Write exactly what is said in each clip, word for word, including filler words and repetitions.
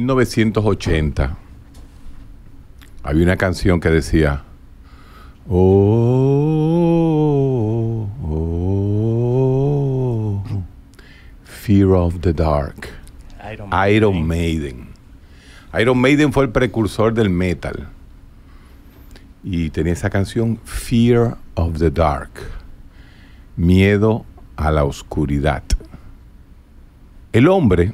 novecientos ochenta había una canción que decía Oh, oh, Fear of the Dark. Iron, Iron Maiden. Iron Maiden fue el precursor del metal. Y tenía esa canción Fear of the Dark. Miedo a la oscuridad. El hombre,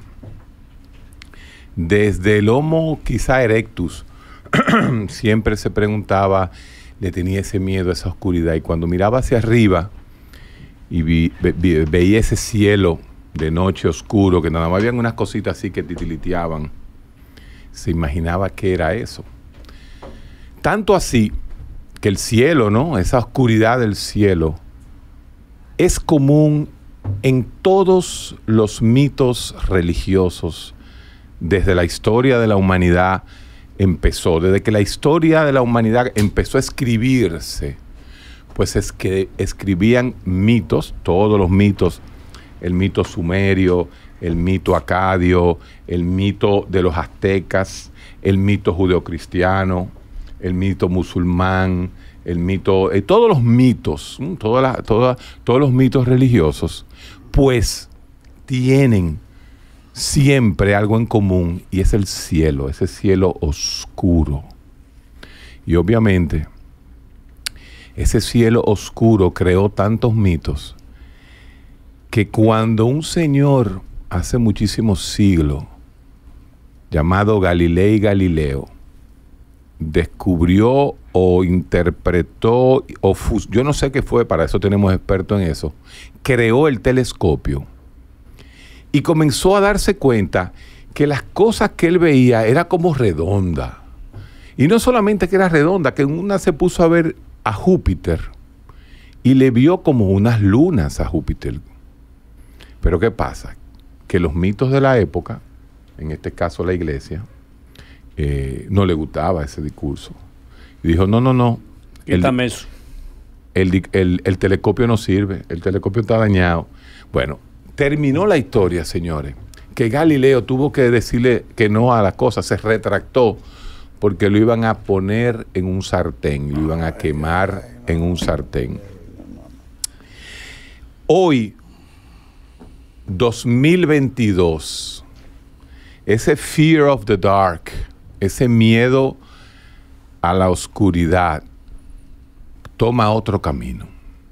desde el Homo quizá erectus, siempre se preguntaba, le tenía ese miedo a esa oscuridad. Y cuando miraba hacia arriba y vi, ve, ve, veía ese cielo de noche oscuro, que nada más habían unas cositas así que titiliteaban, se imaginaba qué era eso. Tanto así que el cielo, ¿no? Esa oscuridad del cielo es común en todos los mitos religiosos desde la historia de la humanidad empezó, desde que la historia de la humanidad empezó a escribirse, pues es que escribían mitos, todos los mitos, el mito sumerio, el mito acadio, el mito de los aztecas, el mito judeocristiano, el mito musulmán, el mito, eh, todos los mitos, ¿m? toda la, toda, todos los mitos religiosos, pues tienen siempre algo en común, y es el cielo, ese cielo oscuro. Y obviamente, ese cielo oscuro creó tantos mitos que cuando un señor hace muchísimos siglos, llamado Galilei Galileo, descubrió o interpretó, o fus- yo no sé qué fue, para eso tenemos expertos en eso, creó el telescopio. Y comenzó a darse cuenta que las cosas que él veía era como redonda. Y no solamente que era redonda, que en una se puso a ver a Júpiter y le vio como unas lunas a Júpiter. Pero ¿qué pasa? Que los mitos de la época, en este caso la iglesia, eh, no le gustaba ese discurso. Y dijo, no, no, no. Quítame eso. El, el, el telescopio no sirve, el telescopio está dañado. Bueno, terminó la historia, señores, que Galileo tuvo que decirle que no a las cosas, se retractó porque lo iban a poner en un sartén, lo iban a quemar en un sartén. Hoy, dos mil veintidós, ese fear of the dark, ese miedo a la oscuridad, toma otro camino.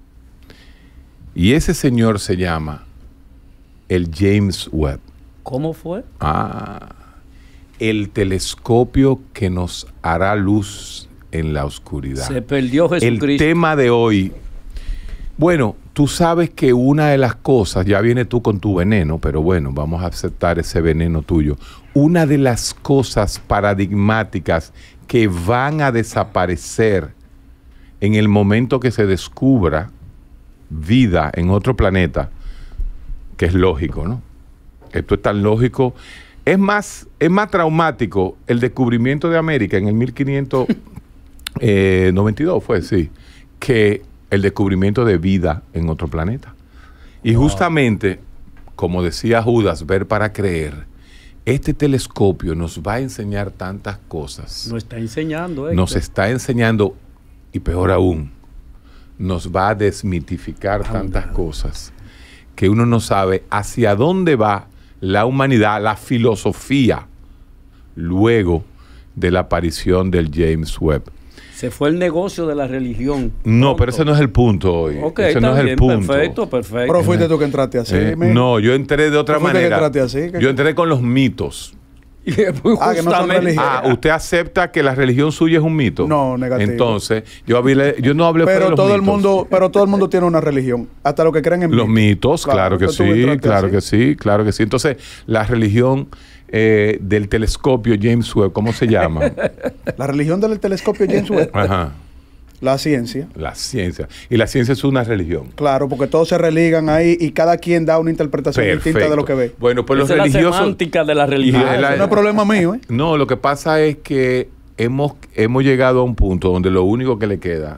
Y ese señor se llama el James Webb. ¿Cómo fue? Ah, el telescopio que nos hará luz en la oscuridad. Se perdió Jesucristo. El tema de hoy. Bueno, tú sabes que una de las cosas, ya viene tú con tu veneno, pero bueno, vamos a aceptar ese veneno tuyo. Una de las cosas paradigmáticas que van a desaparecer en el momento que se descubra vida en otro planeta, que es lógico, ¿no? Esto es tan lógico. Es más, es más traumático el descubrimiento de América en el mil quinientos noventa y dos, fue, sí, que el descubrimiento de vida en otro planeta. Y wow. Justamente, como decía Judas, ver para creer, este telescopio nos va a enseñar tantas cosas. Nos está enseñando, ¿eh? Nos está enseñando, y peor aún, nos va a desmitificar oh, tantas no. cosas que uno no sabe hacia dónde va la humanidad, la filosofía, luego de la aparición del James Webb. Se fue el negocio de la religión. No, pronto. Pero ese no es el punto hoy. Okay, ese no es el punto. Perfecto, perfecto. Pero fuiste tú que entraste así. Eh, no, yo entré de otra manera. Que entraste así, que... Yo entré con los mitos. Ah, que no son religiones. Ah, ¿usted acepta que la religión suya es un mito? No, negativo. Entonces, yo, hablé, yo no hablé pero de los todo mitos. el mundo, pero todo el mundo tiene una religión, hasta los que creen en los mitos. Claro, claro que sí, claro así. que sí, claro que sí. Entonces, la religión eh, del telescopio James Webb, ¿cómo se llama? La religión del telescopio James Webb. Ajá. La ciencia. La ciencia. Y la ciencia es una religión. Claro, porque todos se religan ahí y cada quien da una interpretación Perfecto. distinta de lo que ve. Bueno, pues Esa los es religiosos... la semántica de la religión. Ah, la, eso no es problema mío, ¿eh? No, lo que pasa es que hemos, hemos llegado a un punto donde lo único que le queda,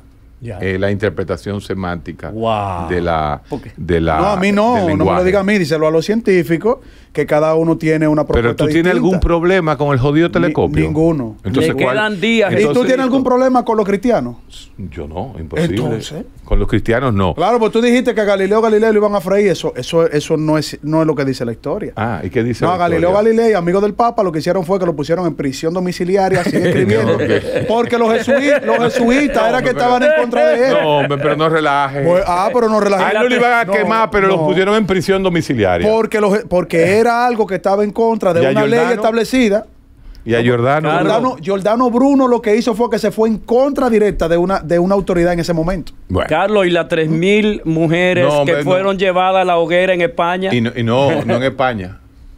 Ya. eh, la interpretación semántica Wow. de la ¿Por qué? de la No, a mí del no, no me lo lenguaje. diga a mí, díselo a los científicos, que cada uno tiene una propuesta Pero tú distinta. tienes algún problema con el jodido Ni- telescopio. ninguno. Entonces, Le ¿cuál? quedan días. ¿Y Entonces, tú tienes algún problema con los cristianos? Yo no, imposible. Entonces. Con los cristianos no. Claro, pues tú dijiste que a Galileo Galilei lo iban a freír. Eso, eso, eso no es, no es lo que dice la historia. Ah, ¿y qué dice No, la a Galileo historia? Galilei, amigo del Papa, lo que hicieron fue que lo pusieron en prisión domiciliaria, sigue escribiendo. No, ok. Porque los, jesuí- los jesuitas No, era que pero- estaban en contra de él. No, hombre, pero no relaje. Pues, ah, pero no A relajé. él no le iban a No, quemar, pero no. lo pusieron en prisión domiciliaria. Porque, los, porque era algo que estaba en contra de ¿Y a una ley Giordano? establecida. Y a Giordano. Claro. Giordano, Giordano Bruno lo que hizo fue que se fue en contra directa de una, de una autoridad en ese momento. Bueno. Carlos, y las tres mil mujeres No, hombre, que fueron no. llevadas a la hoguera en España. Y no, y no, no en España.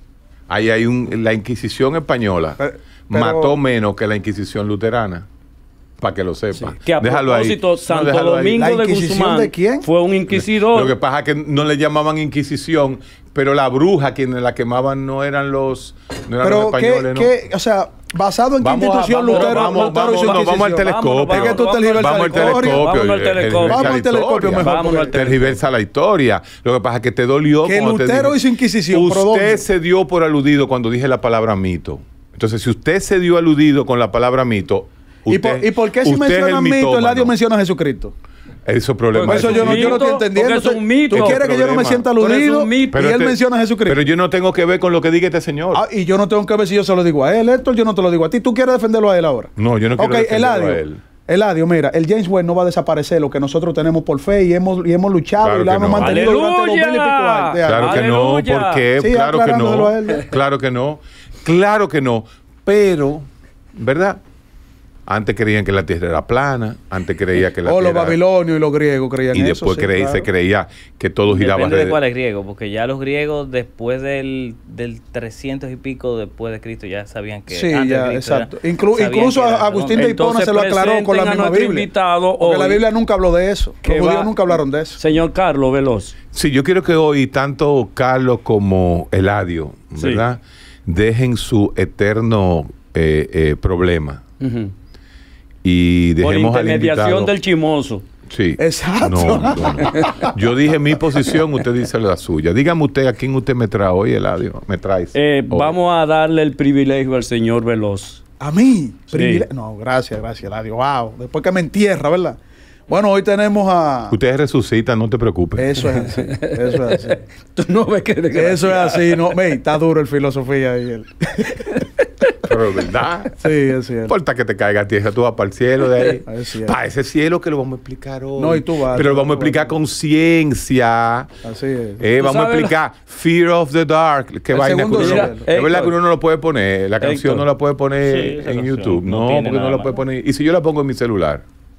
Ahí hay un. La Inquisición española Pero- pero- mató menos que la Inquisición luterana. Para que lo sepa. Que a Déjalo ahí. propósito, No, Santo déjalo ahí. Domingo ¿La de Inquisición Guzmán de quién? fue un inquisidor. Lo que pasa es que no le llamaban Inquisición, pero la bruja quienes la quemaban no eran los, no eran los Pero, ¿qué, españoles, ¿no? qué, o sea, basado en qué Vamos a- institución vamos, Lutero, vamos, Lutero vamos, hizo no, vamos al Inquisición? telescopio. Es que tú Vamos, tergiversas Vamos la al historia. telescopio. Vámonos al eh, telescopio. tergiversa Vamos al la telescopio historia. mejor. Vámonos al telescopio. Tergiversa la historia. Lo que pasa es que te dolió Que cuando te Lutero dije- hizo Inquisición, ¿pero Usted dónde? se dio por aludido cuando dije la palabra mito. Entonces, si usted se dio aludido con la palabra mito, ¿Y, usted, por, ¿Y por qué si usted es el menciona mito, mitómano. Eladio menciona a Jesucristo? Eso es problema. Por eso de yo su no, yo no estoy mito, entendiendo. porque es un mito. ¿Tú Es quieres que yo no me problema. sienta Pero es aludido? un mito. Y él te- menciona a Jesucristo. Pero yo no tengo que ver con lo que diga este señor. Ah, y yo no tengo que ver si yo se lo digo a él, Héctor, yo no te lo digo a ti. ¿Tú quieres defenderlo a él ahora? No, yo no quiero Ok, defenderlo Eladio, a él. Eladio, mira, el James Webb no va a desaparecer, lo que nosotros tenemos por fe y hemos, y hemos luchado Claro y la que hemos no. mantenido durante dos mil y pico ¡Aleluya! años. Claro que no, Aleluya. ¿por qué? Sí, claro que aclarándoselo no. a él. Claro que no. Claro que no. Pero, ¿verdad? Antes creían que la tierra era plana, antes creía que la O los tierra... babilonios y los griegos creían y eso. después sí, creí- claro. se creía que todo giraba Depende de alrededor- cuál es griego, porque ya los griegos después del, del trescientos y pico después de Cristo ya sabían que Sí, antes de ya, Cristo exacto. era- Inclu- sabían incluso que a era Agustín redondo. de Hipona Entonces se lo aclaró con la presenten a misma nuestro Biblia. invitado Porque la hoy, Biblia nunca habló de eso. que Los judíos va- nunca hablaron de eso. Señor Carlos Veloz. Sí, yo quiero que hoy tanto Carlos como Eladio, Sí. ¿verdad? Dejen su eterno eh, eh, problema Ujú. y Por dejemos al intermediación invitado... del chimoso. Sí. Exacto. No, no, no. Yo dije mi posición, usted dice la suya. Dígame usted a quién usted me trae hoy, Eladio. Me trae. Eh, vamos a darle el privilegio al señor Veloz. A mí. Sí. privile- No, gracias, gracias, Eladio. Wow. Después que me entierra, ¿verdad? Bueno, hoy tenemos a... Ustedes resucitan, no te preocupes. Eso es así. Eso es así. Tú no ves que Eso es así. No, me, está duro el filosofía ahí. el- Pero es verdad. Sí, es No cierto. importa que te caiga a tierra, tú vas para el cielo de ahí. Es cierto. Para ese cielo que lo vamos a explicar hoy. No, y tú vas, Pero lo tú vamos a vas, explicar tú con ciencia. Así es. Eh, Tú vamos a sabes explicar Fear of the Dark. Qué El vaina que segundo uno no- cielo. Es verdad Héctor. que uno no lo puede poner. La canción Héctor. no la puede poner Sí, esa en canción YouTube. no No, tiene porque no nada la malo. puede poner. Y si yo la pongo en mi celular.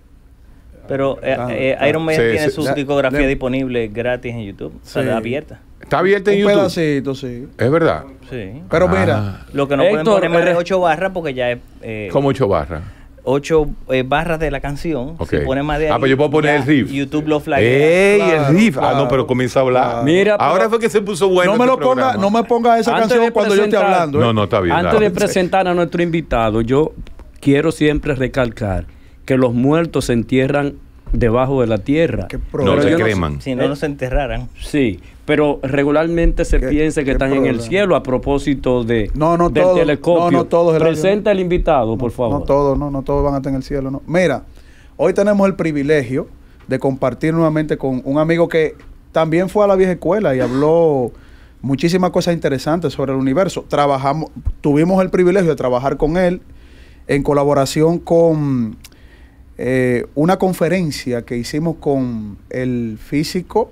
Pero eh, Ah, eh, ah. Iron Maiden Sí, tiene sí. su La- discografía de- disponible gratis en YouTube. Sí. Está abierta. Está abierta en Un YouTube. pedacito, sí. Es verdad. Sí. Pero Ah, mira, Lo que no Héctor, pueden poner más de eh, ocho barras porque ya es eh, Como ocho barras. ocho eh, barras de la canción. Ok. Si pones más de Ah, ahí, pues yo puedo poner ya el riff. YouTube lo flaguea. ¡Ey, Claro, el riff! Ah, claro, no, pero comienza a hablar. claro. Mira, pero- Ahora fue que se puso bueno. no me este lo ponga, programa. no me ponga esa Antes canción de cuando yo esté presentar- hablando. ¿eh? No, no, está bien. Antes dale. de presentar a nuestro invitado, yo quiero siempre recalcar que los muertos se entierran debajo de la tierra. Qué No, problema. se yo no sé- creman. Si no, no se enterraran. Sí, pero regularmente se ¿Qué- piensa que qué están en el problema? cielo a propósito de No, no del todos, telescopio. no, no todos, Eladio, Presenta no. el invitado, por favor. No todos, no, no todos van a estar en el cielo, no. Mira, hoy tenemos el privilegio de compartir nuevamente con un amigo que también fue a la vieja escuela y habló muchísimas cosas interesantes sobre el universo. Trabajamos, tuvimos el privilegio de trabajar con él en colaboración con eh, una conferencia que hicimos con el físico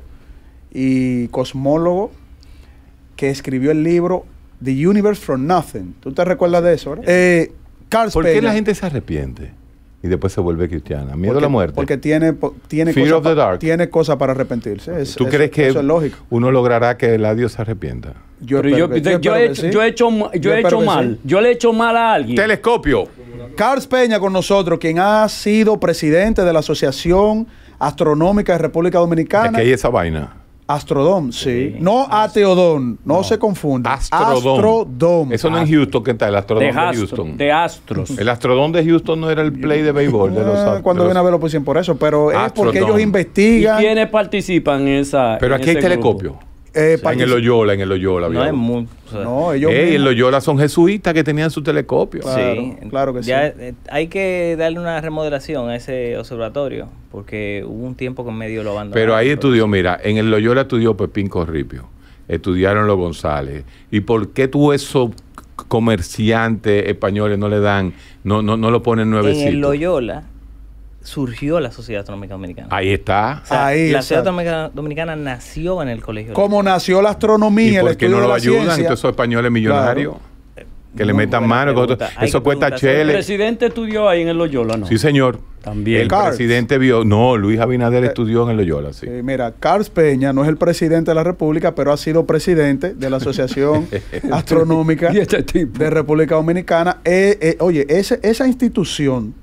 y cosmólogo que escribió el libro The Universe from Nothing. ¿Tú te recuerdas de eso, verdad? Eh, Carl ¿Por qué Speyer. la gente se arrepiente y después se vuelve cristiana? ¿Miedo Porque- a la muerte? Porque tiene, po- tiene, Fear cosas of the pa- dark. tiene cosas para arrepentirse. Es- ¿Tú eso- crees que eso es lógico? uno logrará que el adiós se arrepienta? Yo Pero espero yo, que- yo, espero he que hecho, sí. yo he hecho, ma- yo Yo he espero hecho que mal. sí. Yo le he hecho mal a alguien. Telescopio. Carl Peña con nosotros, quien ha sido presidente de la Asociación Astronómica de República Dominicana. Aquí hay esa vaina. Astrodome, sí. Sí. No Ateodón, no, se confunde. Astrodome. Astrodome. Eso no es Houston, ¿qué tal? El Astrodome De, de, Astro- Houston. de Astros. El Astrodome de Houston no era el play de béisbol de los Ah, Astros. cuando viene a ver lo pusieron por eso, pero es porque Astrodome. ellos ¿Y investigan. quiénes participan en esa? Pero en aquí hay ese grupo? telescopio. eh, En el Loyola, en el Loyola. No había es uno. muy... o sea, No, ellos Ey, en mismos. Loyola son jesuitas que tenían su telescopio. Claro, sí, claro que ya, sí. eh, hay que darle una remodelación a ese observatorio porque hubo un tiempo que en medio lo abandonaron. Pero ahí estudió, mira, en el Loyola estudió Pepín Corripio, estudiaron los González. ¿Y por qué tú esos comerciantes españoles no le dan, no, no, no lo ponen En nuevecito? el Loyola surgió la Sociedad Astronómica Dominicana. Ahí está. O sea, Ahí, la exacto. Sociedad Astronómica Dominicana nació en el colegio. Como nació la astronomía, ¿Y el por qué estudio no de lo la ayudan ciencia. entonces esos españoles millonarios? Que le Muy metan buena mano, que pregunta. otro- Hay eso que cuesta preguntárselo. ¿El chele. presidente estudió ahí en el Loyola, no? Sí, señor. También. El Carls. presidente vio, no, Luis Abinader estudió en el Loyola, sí. Sí, mira, Carlos Peña no es el presidente de la República, pero ha sido presidente de la Asociación Astronómica Y este tipo. de República Dominicana. Eh, eh, oye, ese- esa institución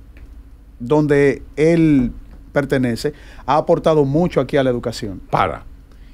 donde él pertenece ha aportado mucho aquí a la educación. Para.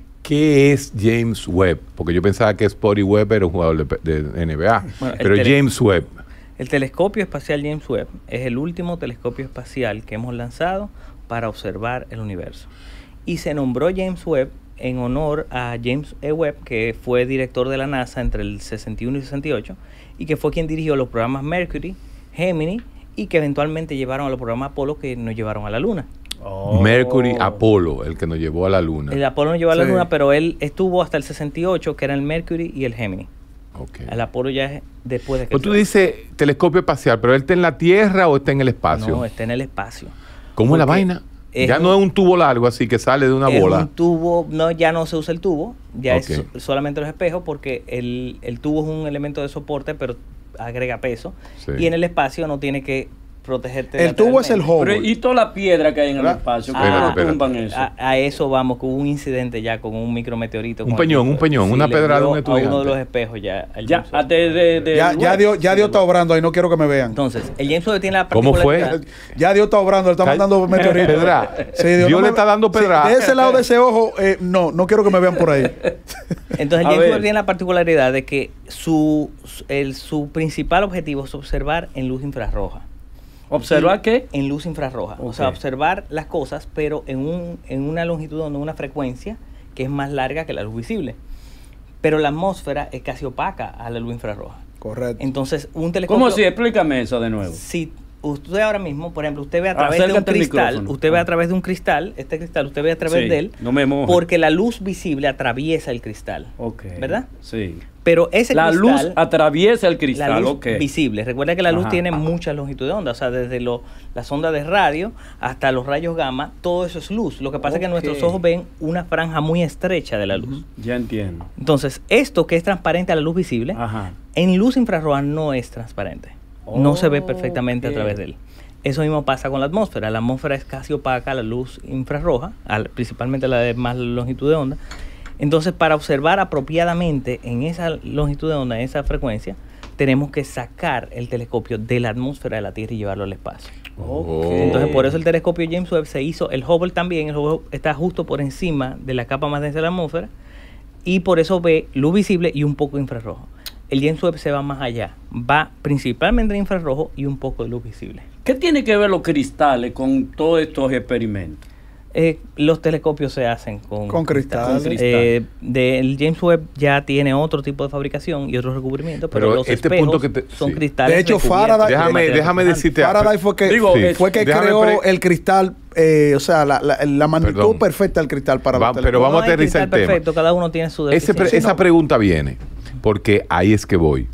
¿Qué es James Webb? Porque yo pensaba que Spotty Webb era un jugador de, de N B A. Bueno, el pero tele- James Webb. El telescopio espacial James Webb es el último telescopio espacial que hemos lanzado para observar el universo. Y se nombró James Webb en honor a James E. Webb, que fue director de la NASA entre el sesenta y uno y sesenta y ocho, y que fue quien dirigió los programas Mercury, Gemini, y que eventualmente llevaron a los programas Apolo que nos llevaron a la Luna. Oh. Mercury Apolo, el que nos llevó a la luna. El Apolo nos llevó a la Sí. Luna, pero él estuvo hasta el sesenta y ocho, que era el Mercury y el Gemini. Ok. El Apolo ya es después de que... Pues tú se- dices telescopio espacial, pero él está en la Tierra o está en el espacio. No, está en el espacio. ¿Cómo es la porque vaina? es Ya un- no es un tubo largo así que sale de una es bola. un tubo, no, ya no se usa el tubo, ya es Ok. so- solamente los espejos porque el, el tubo es un elemento de soporte, pero agrega peso. Sí. Y en el espacio no tiene que protegerte. El tubo es el lateralmente. Pero, Hubble. ¿y toda la piedra que hay en el ¿Verdad? espacio? Espérate, ¿Cómo espérate. tumban eso? A, a eso vamos, con un incidente ya con un micrometeorito. Un como peñón, aquí. un peñón, una le pedrada de dio un a estudiante. uno de los espejos ya. al Ya, James ah, Webb. de, de, de Ya, ya Webb. Dios, ya Dios está obrando ahí, no quiero que me vean. Entonces, el James Webb tiene la ¿Cómo fue? particularidad- Ya Dios está obrando, le está Cal- mandando meteoritos. Pedra. Sí, Dios no le me- está dando sí, pedra. de ese lado de ese ojo, eh, no, no quiero que me vean por ahí. Entonces, A el James ver. Webb tiene la particularidad de que su, su- el, su principal objetivo es observar en luz infrarroja. ¿Observar Y- qué? En luz infrarroja. O sea, Ok. observar las cosas, pero en, un, en una longitud, en una frecuencia que es más larga que la luz visible. Pero la atmósfera es casi opaca a la luz infrarroja. Correcto. Entonces, un telescopio... ¿Cómo así? Explícame eso de nuevo. Si usted ahora mismo, por ejemplo, usted ve a través de un Acércate al cristal, micrófono. usted ve Ah. a través de un cristal, este cristal, usted ve a través Sí, de él, no me mojes. porque la luz visible atraviesa el cristal. Ok. ¿Verdad? Sí. Pero ese La cristal... luz atraviesa el cristal, La luz ok. visible. Recuerda que la luz Ajá, tiene ajá. muchas longitudes de onda, o sea, desde lo- las ondas de radio hasta los rayos gamma, todo eso es luz. Lo que pasa es que Ok. nuestros ojos ven una franja muy estrecha de la luz. Ya entiendo. Entonces, esto que es transparente a la luz visible, Ajá. en luz infrarroja no es transparente. No se ve perfectamente Ok. a través de él. Eso mismo pasa con la atmósfera. La atmósfera es casi opaca a la luz infrarroja, al- principalmente la de más longitud de onda. Entonces, para observar apropiadamente en esa longitud de onda, en esa frecuencia, tenemos que sacar el telescopio de la atmósfera de la Tierra y llevarlo al espacio. Oh. Entonces, por eso el telescopio James Webb se hizo, el Hubble también, el Hubble está justo por encima de la capa más densa de la atmósfera y por eso ve luz visible y un poco de infrarrojo. El James Webb se va más allá, va principalmente en infrarrojo y un poco de luz visible. ¿Qué tiene que ver los cristales con todos estos experimentos? Eh, los telescopios se hacen con, Con cristal. Con cristal. Eh, de- el James Webb ya tiene otro tipo de fabricación y otros recubrimientos, pero, Pero los este espejos punto que te- son sí. cristales. De hecho, recubiertos Faraday- de Déjame, material déjame artesanal. decirte Faraday fue que, Digo, sí, es- fue que déjame creó pre- el cristal, eh, o sea, la, la, la magnitud Perdón. perfecta del cristal para Va- los pero telescopios. vamos a No hay aterrizar el cristal tema. perfecto, cada uno tiene su Ese pre- deficiencia. esa No. pregunta viene porque ahí es que voy.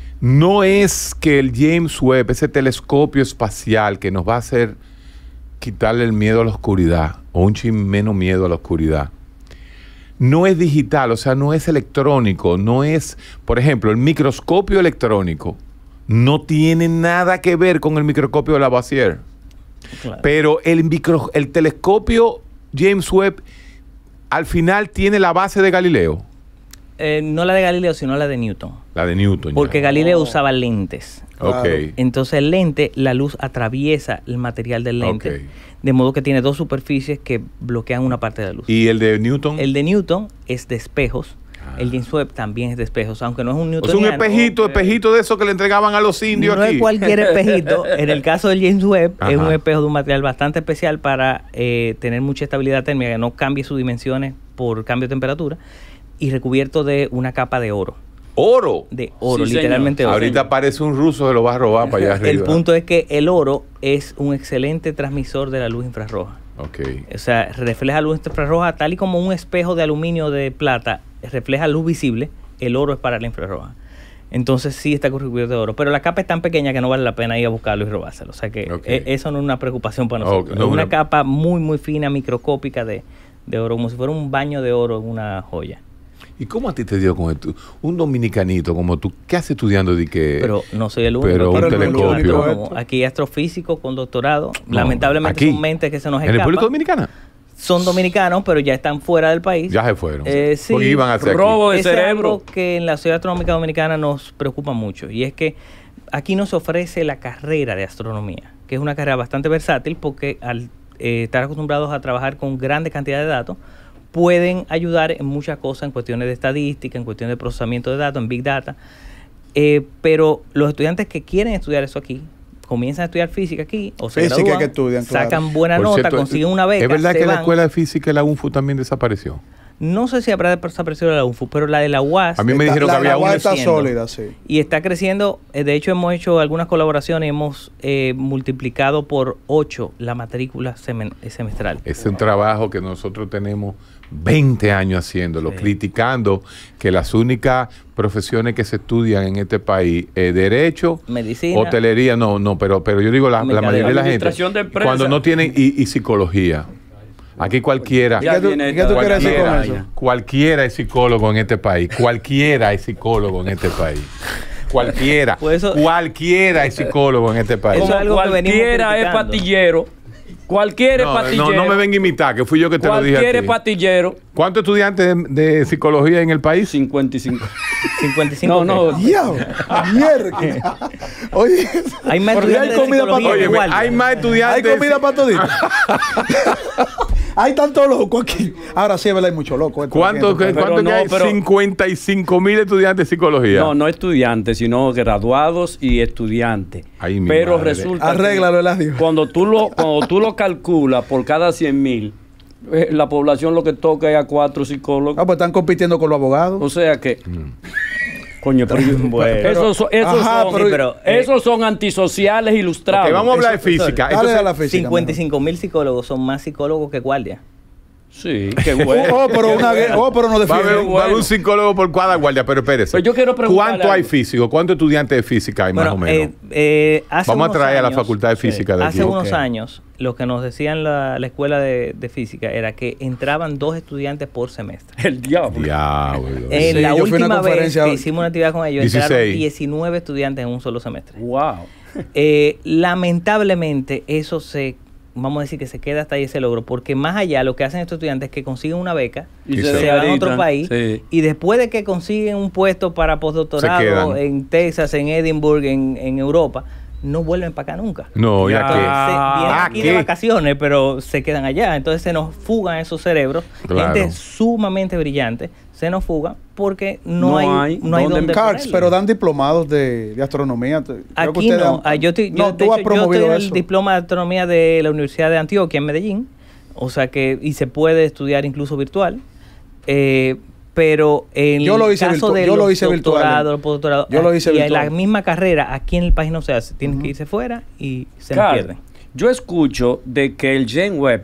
No es que el James Webb, ese telescopio espacial que nos va a hacer quitarle el miedo a la oscuridad o un chin menos miedo a la oscuridad, no es digital, o sea, no es electrónico, no es, por ejemplo, el microscopio electrónico no tiene nada que ver con el microscopio de Lavoisier. Claro. Pero el, micro, el telescopio James Webb al final tiene la base de Galileo, Eh, no la de Galileo, sino la de Newton. la de Newton. ya. Porque Galileo usaba lentes. Ok. Entonces el lente, la luz atraviesa el material del lente, Ok. de modo que tiene dos superficies que bloquean una parte de la luz. ¿Y el de Newton? El de Newton es de espejos. Ah. El James Webb también es de espejos, aunque no es un O sea, un newtoniano. espejito, espejito de esos que le entregaban a los indios No aquí. es cualquier espejito. En el caso del James Webb, Ajá. es un espejo de un material bastante especial para eh, tener mucha estabilidad térmica, que no cambie sus dimensiones por cambio de temperatura, y recubierto de una capa de oro. Oro. De oro, Sí, literalmente señor. oro. Ahorita aparece un ruso que lo va a robar para allá arriba. El punto es que el oro es un excelente transmisor de la luz infrarroja. Ok. O sea, refleja luz infrarroja tal y como un espejo de aluminio de plata refleja luz visible, el oro es para la infrarroja. Entonces sí está recubierto de oro. Pero la capa es tan pequeña que no vale la pena ir a buscarlo y robárselo. O sea que Ok. e- eso no es una preocupación para nosotros. Ok, no, es una una- capa muy, muy fina, microscópica de, de oro, como si fuera un baño de oro en una joya. ¿Y cómo a ti te dio con esto? Un dominicanito como tú, ¿qué hace estudiando de que Pero no soy el único. pero un Aquí hay muchos telescopio. astrónomos. Aquí hay astrofísicos con doctorado. No, Lamentablemente aquí, son mentes que se nos en República escapan. Dominicana? Son dominicanos, pero ya están fuera del país. Ya se fueron. Eh, sí. Porque iban a hacer aquí. Robo de Eso es cerebro. algo que en la Sociedad Astronómica Dominicana nos preocupa mucho, y es que aquí nos ofrece la carrera de astronomía, que es una carrera bastante versátil porque al eh, estar acostumbrados a trabajar con grandes cantidades de datos, pueden ayudar en muchas cosas, en cuestiones de estadística, en cuestiones de procesamiento de datos, en Big Data. Eh, pero los estudiantes que quieren estudiar eso aquí, comienzan a estudiar física aquí, o se Física gradúan, que estudian, claro. sacan buena Por nota, cierto, consiguen una beca. ¿Es verdad se que la van. escuela de física de la U N F U también desapareció? No sé si habrá desaparecido la U N F U, pero la de la U A S A mí me Está- dijeron la- que había la una U A S está creciendo. sólida, sí. Y está creciendo. eh, De hecho, hemos hecho algunas colaboraciones y hemos eh, multiplicado por ocho la matrícula semen- eh, semestral. Es un trabajo que nosotros tenemos veinte años haciéndolo, Sí. criticando que las únicas profesiones que se estudian en este país es derecho, Medicina. hotelería, no, no, pero, pero yo digo la, la Mercadeo. mayoría de la gente, Administración de empresas. cuando no tienen, y, y psicología. Aquí cualquiera, Ya ¿Qué tú- viene qué tú esta quieres decir con vaina. eso? cualquiera es psicólogo en este país, cualquiera es psicólogo en este país. Cualquiera, Pues eso- cualquiera es psicólogo en este país. Eso Como es algo que venimos cualquiera es criticando. patillero. Cualquiera No, es patillero. no, no me venga a imitar, que fui yo que te lo dije. a Cualquiera ti. es patillero. ¿Cuántos estudiantes de, de psicología en el país? cincuenta y cinco. cincuenta y cinco. No, no. Diablo, mierda. Oye, Hay más porque hay estudiantes de comida para psicología todos. que Oye, guardias. hay más Hay estudiantes. comida para todito. Hay tanto loco aquí. Ahora sí, es verdad, hay mucho loco. esto, ¿Cuántos aquí en este cuánto país. Pero que no, hay? pero- cincuenta y cinco mil estudiantes de psicología. No, no estudiantes, sino graduados y estudiantes. Ay, mi Pero madre. resulta que Arréglalo, Eladio. cuando tú lo cuando tú lo calculas por cada cien mil, eh, la población lo que toca es a cuatro psicólogos. Ah, pues están compitiendo con los abogados. O sea que, Mm. coño, pero, Bueno. esos, son- esos Ajá, son, pero- Sí, pero, eh, esos son antisociales ilustrados. Ok, vamos a hablar de Eso, física. Dale Entonces, a la física. cincuenta y cinco mil psicólogos son más psicólogos que guardias. Sí, qué mejor. bueno. Oh, pero, una, gue- oh, pero no va a haber, defienden. un- va a haber un psicólogo por cada guardia, pero espérese. Pues yo quiero preguntarle ¿Cuánto hay algo. físicos? ¿Cuántos estudiantes de física hay más o menos? eh, eh, hace Vamos a unos traer a la años- Facultad de Física de Hace aquí. unos Ok. años, lo que nos decían la, la escuela de, de física era que entraban dos estudiantes por semestre. El diablo. Diablo. En Sí, la yo fui a una última vez conferencia- que hicimos una actividad con ellos, entraron dieciséis. diecinueve estudiantes en un solo semestre. Wow. Eh, lamentablemente, eso se, vamos a decir que se queda hasta ahí ese logro, porque más allá lo que hacen estos estudiantes es que consiguen una beca, Y se, se van a otro dedican, país, sí. y después de que consiguen un puesto para Se postdoctorado quedan. en Texas, en Edinburgh, en, en Europa, no vuelven para acá nunca. No, ¿ya Ya. qué? Se vienen ¿Ah, aquí qué? de vacaciones, pero se quedan allá. Entonces se nos fugan esos cerebros. Claro. Gente sumamente brillante se nos fuga porque no, No hay, hay no hay dónde dónde Cards, ponerle. pero dan diplomados de, de astronomía. Creo que Aquí ustedes no. han- Ah, yo estoy, yo, no, de tú has hecho, yo estoy promovido en el eso. diploma de astronomía de la Universidad de Antioquia en Medellín. O sea que, y se puede estudiar incluso virtual. Eh, pero en Yo lo el hice caso virtu- de yo lo los hice virtual. doctorados, los postdoctorados, Yo lo hice y en virtual. la misma carrera, aquí en el país no se hace. Tienen que irse fuera y se nos Carl, pierden. yo escucho de que el James Webb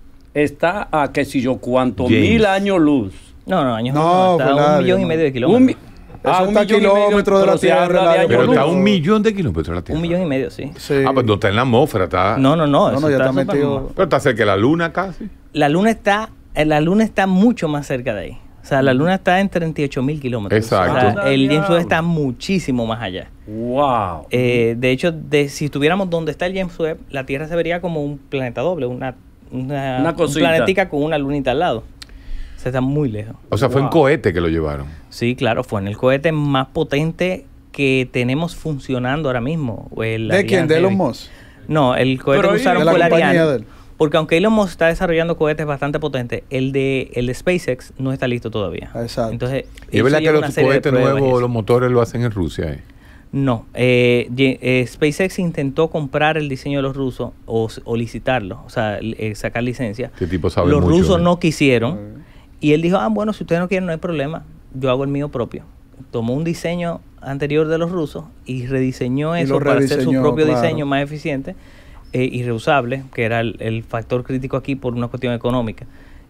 está a qué sé yo cuánto James. mil años luz. No, no, años No, no, está a Feladio, un millón y no. medio de Un kilómetros. mi- ah, Eso está a kilómetros de la pero se Tierra, habla de Eladio, años Pero por está a luz. un millón de kilómetros de la Tierra. Un millón y medio, sí. Sí. Ah, pues no está en la atmósfera, está. No, no, no. No, eso no, ya está súper metido. mal. Pero está cerca de la luna casi. La luna está, eh, la luna está mucho más cerca de ahí. O sea, la luna está en treinta y ocho mil kilómetros. Exacto. O sea, el James Webb Diablo. está muchísimo más allá. Wow. Eh, de hecho, de, si estuviéramos donde está el James Webb, la Tierra se vería como un planeta doble, una, una, Una un cosita. planetica con una lunita al lado. O sea, está muy lejos. O sea, fue un Wow. cohete que lo llevaron. Sí, claro, fue en el cohete más potente que tenemos funcionando ahora mismo. El ¿De quién? ¿De Elon Musk? No, el cohete Pero que usaron de la fue el compañía Ariane. de él. Porque aunque Elon Musk está desarrollando cohetes bastante potentes, el de, el de SpaceX no está listo todavía. Exacto. Entonces, ¿Y es eso verdad que lleva una los serie de cohetes pruebas y nuevos, eso. los motores lo hacen en Rusia? Eh? No, eh, ye- eh, SpaceX intentó comprar el diseño de los rusos o, s- o licitarlo, o sea, l- eh, sacar licencia. Este tipo sabe Los mucho, rusos ¿eh? no quisieron y él dijo, ah, bueno, si ustedes no quieren no hay problema, yo hago el mío propio. Tomó un diseño anterior de los rusos y rediseñó Y eso lo para hacer su rediseñó, propio claro. diseño más eficiente eh, y reusable, que era el, el factor crítico aquí por una cuestión económica.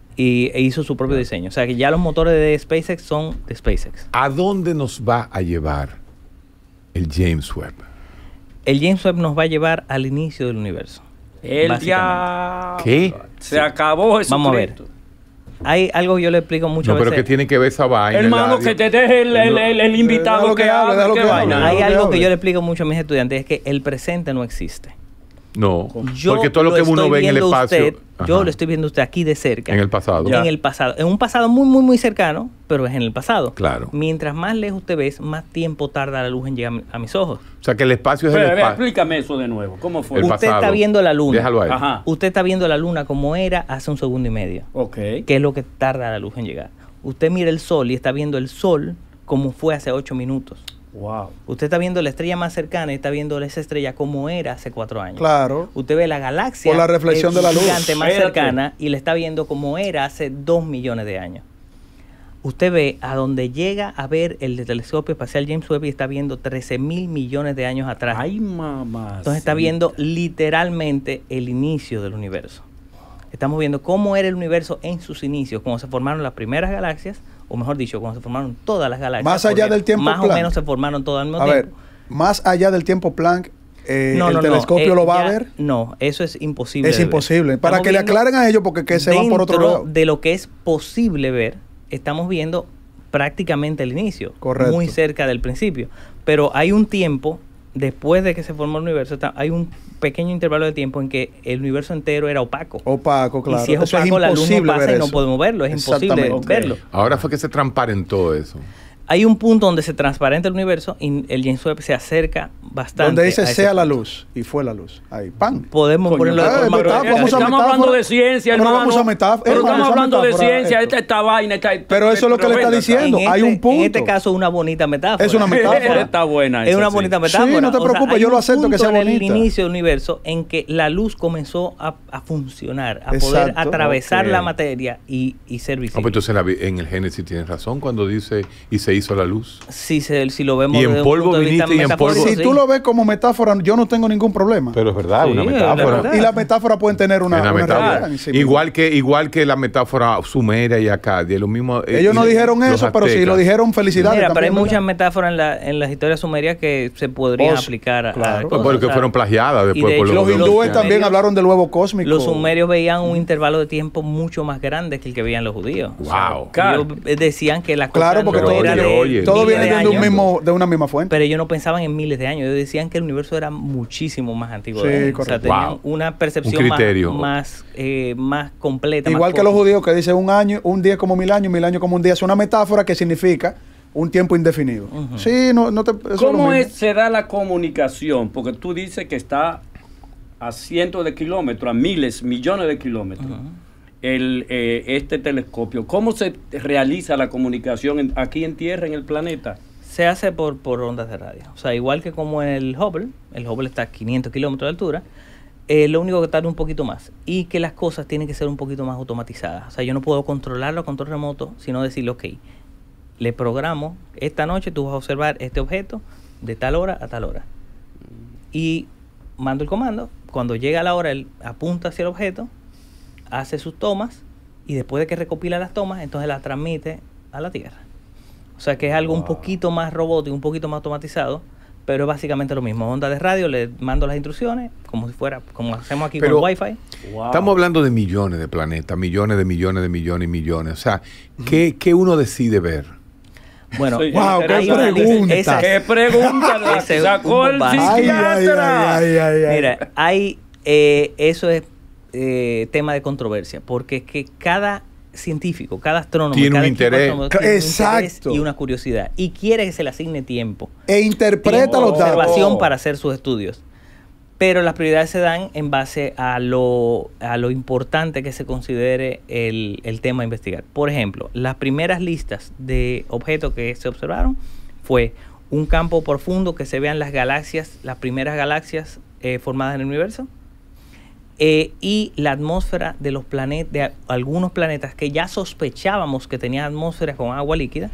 Y e hizo su propio diseño. O sea que ya los motores de SpaceX son de SpaceX. ¿A dónde nos va a llevar el James Webb? El James Webb nos va a llevar al inicio del universo. El básicamente. ya... ¿Qué? Se acabó eso. Vamos a ver. Hay algo que yo le explico muchas No, pero veces. ¿qué tiene que ver esa vaina? Hermano, el que te deje el, el, el, el invitado Déjalo que que hable, hable. déjalo ¿Qué que vaina? hable. Hay Déjalo que algo que hable. yo le explico mucho a mis estudiantes, es que el presente no existe. No, Yo porque todo lo que uno estoy ve en el viendo espacio... usted, Ajá. yo lo estoy viendo usted aquí de cerca. En el pasado. Ya. En el pasado. En un pasado muy, muy, muy cercano, pero es en el pasado. Claro. Mientras más lejos usted ves, más tiempo tarda la luz en llegar a mis ojos. O sea, que el espacio es Pero, el a ver, espacio. explícame eso de nuevo. ¿Cómo fue? El Usted pasado. está viendo la luna. Déjalo ahí. Ajá. Usted está viendo la luna como era hace un segundo y medio. Ok. Que es lo que tarda la luz en llegar. Usted mira el sol y está viendo el sol como fue hace ocho minutos. Wow. Usted está viendo la estrella más cercana y está viendo esa estrella como era hace cuatro años. Claro. Usted ve la galaxia Por la reflexión eh, de la luz. gigante más Espérate. cercana y la está viendo como era hace dos millones de años. Usted ve a donde llega a ver el telescopio espacial James Webb y está viendo trece mil millones de años atrás. Ay, mamá. Entonces está viendo literalmente el inicio del universo. Estamos viendo cómo era el universo en sus inicios, cómo se formaron las primeras galaxias, o mejor dicho, cómo se formaron todas las galaxias. Más allá porque del tiempo Más o Planck. menos se formaron todas al mismo A ver, tiempo. más allá del tiempo Planck, eh, No, ¿el no, no, telescopio eh, lo va a ya- ver? No, eso es imposible. Es de ver. imposible. Para Estamos que le viendo aclaren a ellos, porque que se van por otro dentro lado. de lo que es posible ver, estamos viendo prácticamente el inicio. Correcto. Muy cerca del principio. Pero hay un tiempo, después de que se formó el universo, está- hay un pequeño intervalo de tiempo en que el universo entero era opaco. Opaco, claro. Y si es Eso opaco, la luz no imposible pasa ver y no eso. podemos verlo. Es imposible Exactamente. verlo. Ahora fue que se transparentó eso. Hay un punto donde se transparenta el universo y el James Webb se acerca bastante. Donde dice a ese sea la punto. luz. Y fue la luz. Ahí, ¡pam! Podemos Coño, ponerlo de eh, forma metáfora, correcta. vamos a Estamos metáfora. hablando de ciencia, Pero hermano. vamos a metáfora, Pero hermano, estamos esa hablando de metáfora, ciencia, esto. esta, esta vaina. Esta, Pero eso es lo que le está ven acá. diciendo. En hay este- un punto. En este caso, una bonita metáfora. Es una metáfora. Está buena Es esa, una sí. bonita Sí, metáfora. no te O sea, preocupes, hay yo lo un acepto que punto sea en el bonita. inicio del universo en que la luz comenzó a, a funcionar, a poder Exacto. atravesar Ok. la materia y, y ser No, visible. pues entonces en, la vi- en el Génesis tienes razón cuando dice y se hizo la luz. si, se, si lo vemos Y en desde un polvo punto de vista viniste y en metafórico, polvo- Si sí. tú lo ves como metáfora, yo no tengo ningún problema. Pero es verdad, Sí, una es metáfora. verdad. Y las metáforas pueden tener una, Una una metáfora. realidad en sí misma. igual que igual que la metáfora sumeria y acadia, lo mismo. eh, Ellos no y- dijeron los eso, pero sí aztecas. lo dijeron felicidades. Mira, pero hay también, ¿verdad? muchas metáforas en, la, en las historias sumerias que se podrían Oh, aplicar a, a claro. Pues cosas, porque o sea, fueron plagiadas y después de por hecho, Los los hindúes sumerios- también hablaron del huevo cósmico. Los sumerios veían un intervalo de tiempo mucho más grande que el que veían los judíos. O sea, Wow. Claro. ellos decían que la cosa Claro, porque no todo, era oye, de oye. todo miles viene de de, un años, mismo, de una misma fuente. pero ellos no pensaban en miles de años. Ellos decían que el universo era muchísimo más antiguo. Sí, de ellos. O sea, correcto. tenían Wow. una percepción Un más, criterio. más, eh, más completa. Igual más que los cósmica. judíos que dicen un año, un día como mil años, mil años como un día. Es una metáfora que significa un tiempo indefinido. Ujú. Sí, no, no te. eso ¿Cómo lo es, mismo. será la comunicación? Porque tú dices que está a cientos de kilómetros, a miles, millones de kilómetros. Ujú. El, eh, este telescopio. ¿Cómo se realiza la comunicación en- aquí en Tierra, en el planeta? Se hace por, por ondas de radio. O sea, igual que como en el Hubble, el Hubble está a quinientos kilómetros de altura, eh, lo único que tarda un poquito más. Y que las cosas tienen que ser un poquito más automatizadas. O sea, yo no puedo controlarlo a control remoto, sino decirle, ok, le programo, esta noche tú vas a observar este objeto de tal hora a tal hora. Y mando el comando, cuando llega la hora, él apunta hacia el objeto, hace sus tomas, y después de que recopila las tomas, entonces las transmite a la Tierra. O sea que es algo un poquito más robótico, un poquito más automatizado, pero es básicamente lo mismo. Onda de radio, le mando las instrucciones, como si fuera, como hacemos aquí Pero- con Wi-Fi. Wow. Estamos hablando de millones de planetas, millones de millones de millones y millones. O sea, ¿qué, qué uno decide ver? Bueno, Soy- Wow, qué hay una- pregunta. esa- ¿Qué pregunta? la Ese es sacó un el bombazo. Ay, ay, ay, psiquiatra. ay, ay, ay. Mira, hay, eh, eso es eh, tema de controversia, porque es que cada científico, cada astrónomo, Tiene cada un equipo interés. astrónomo tiene un Exacto. interés y una curiosidad y quiere que se le asigne tiempo, E interpreta tiempo de los datos. observación para hacer sus estudios. Pero las prioridades se dan en base a lo, a lo importante que se considere el, el tema a investigar. Por ejemplo, las primeras listas de objetos que se observaron fue un campo profundo que se vean las galaxias, las primeras galaxias eh, formadas en el universo, eh, y la atmósfera de los planetas, de a- algunos planetas que ya sospechábamos que tenían atmósfera con agua líquida,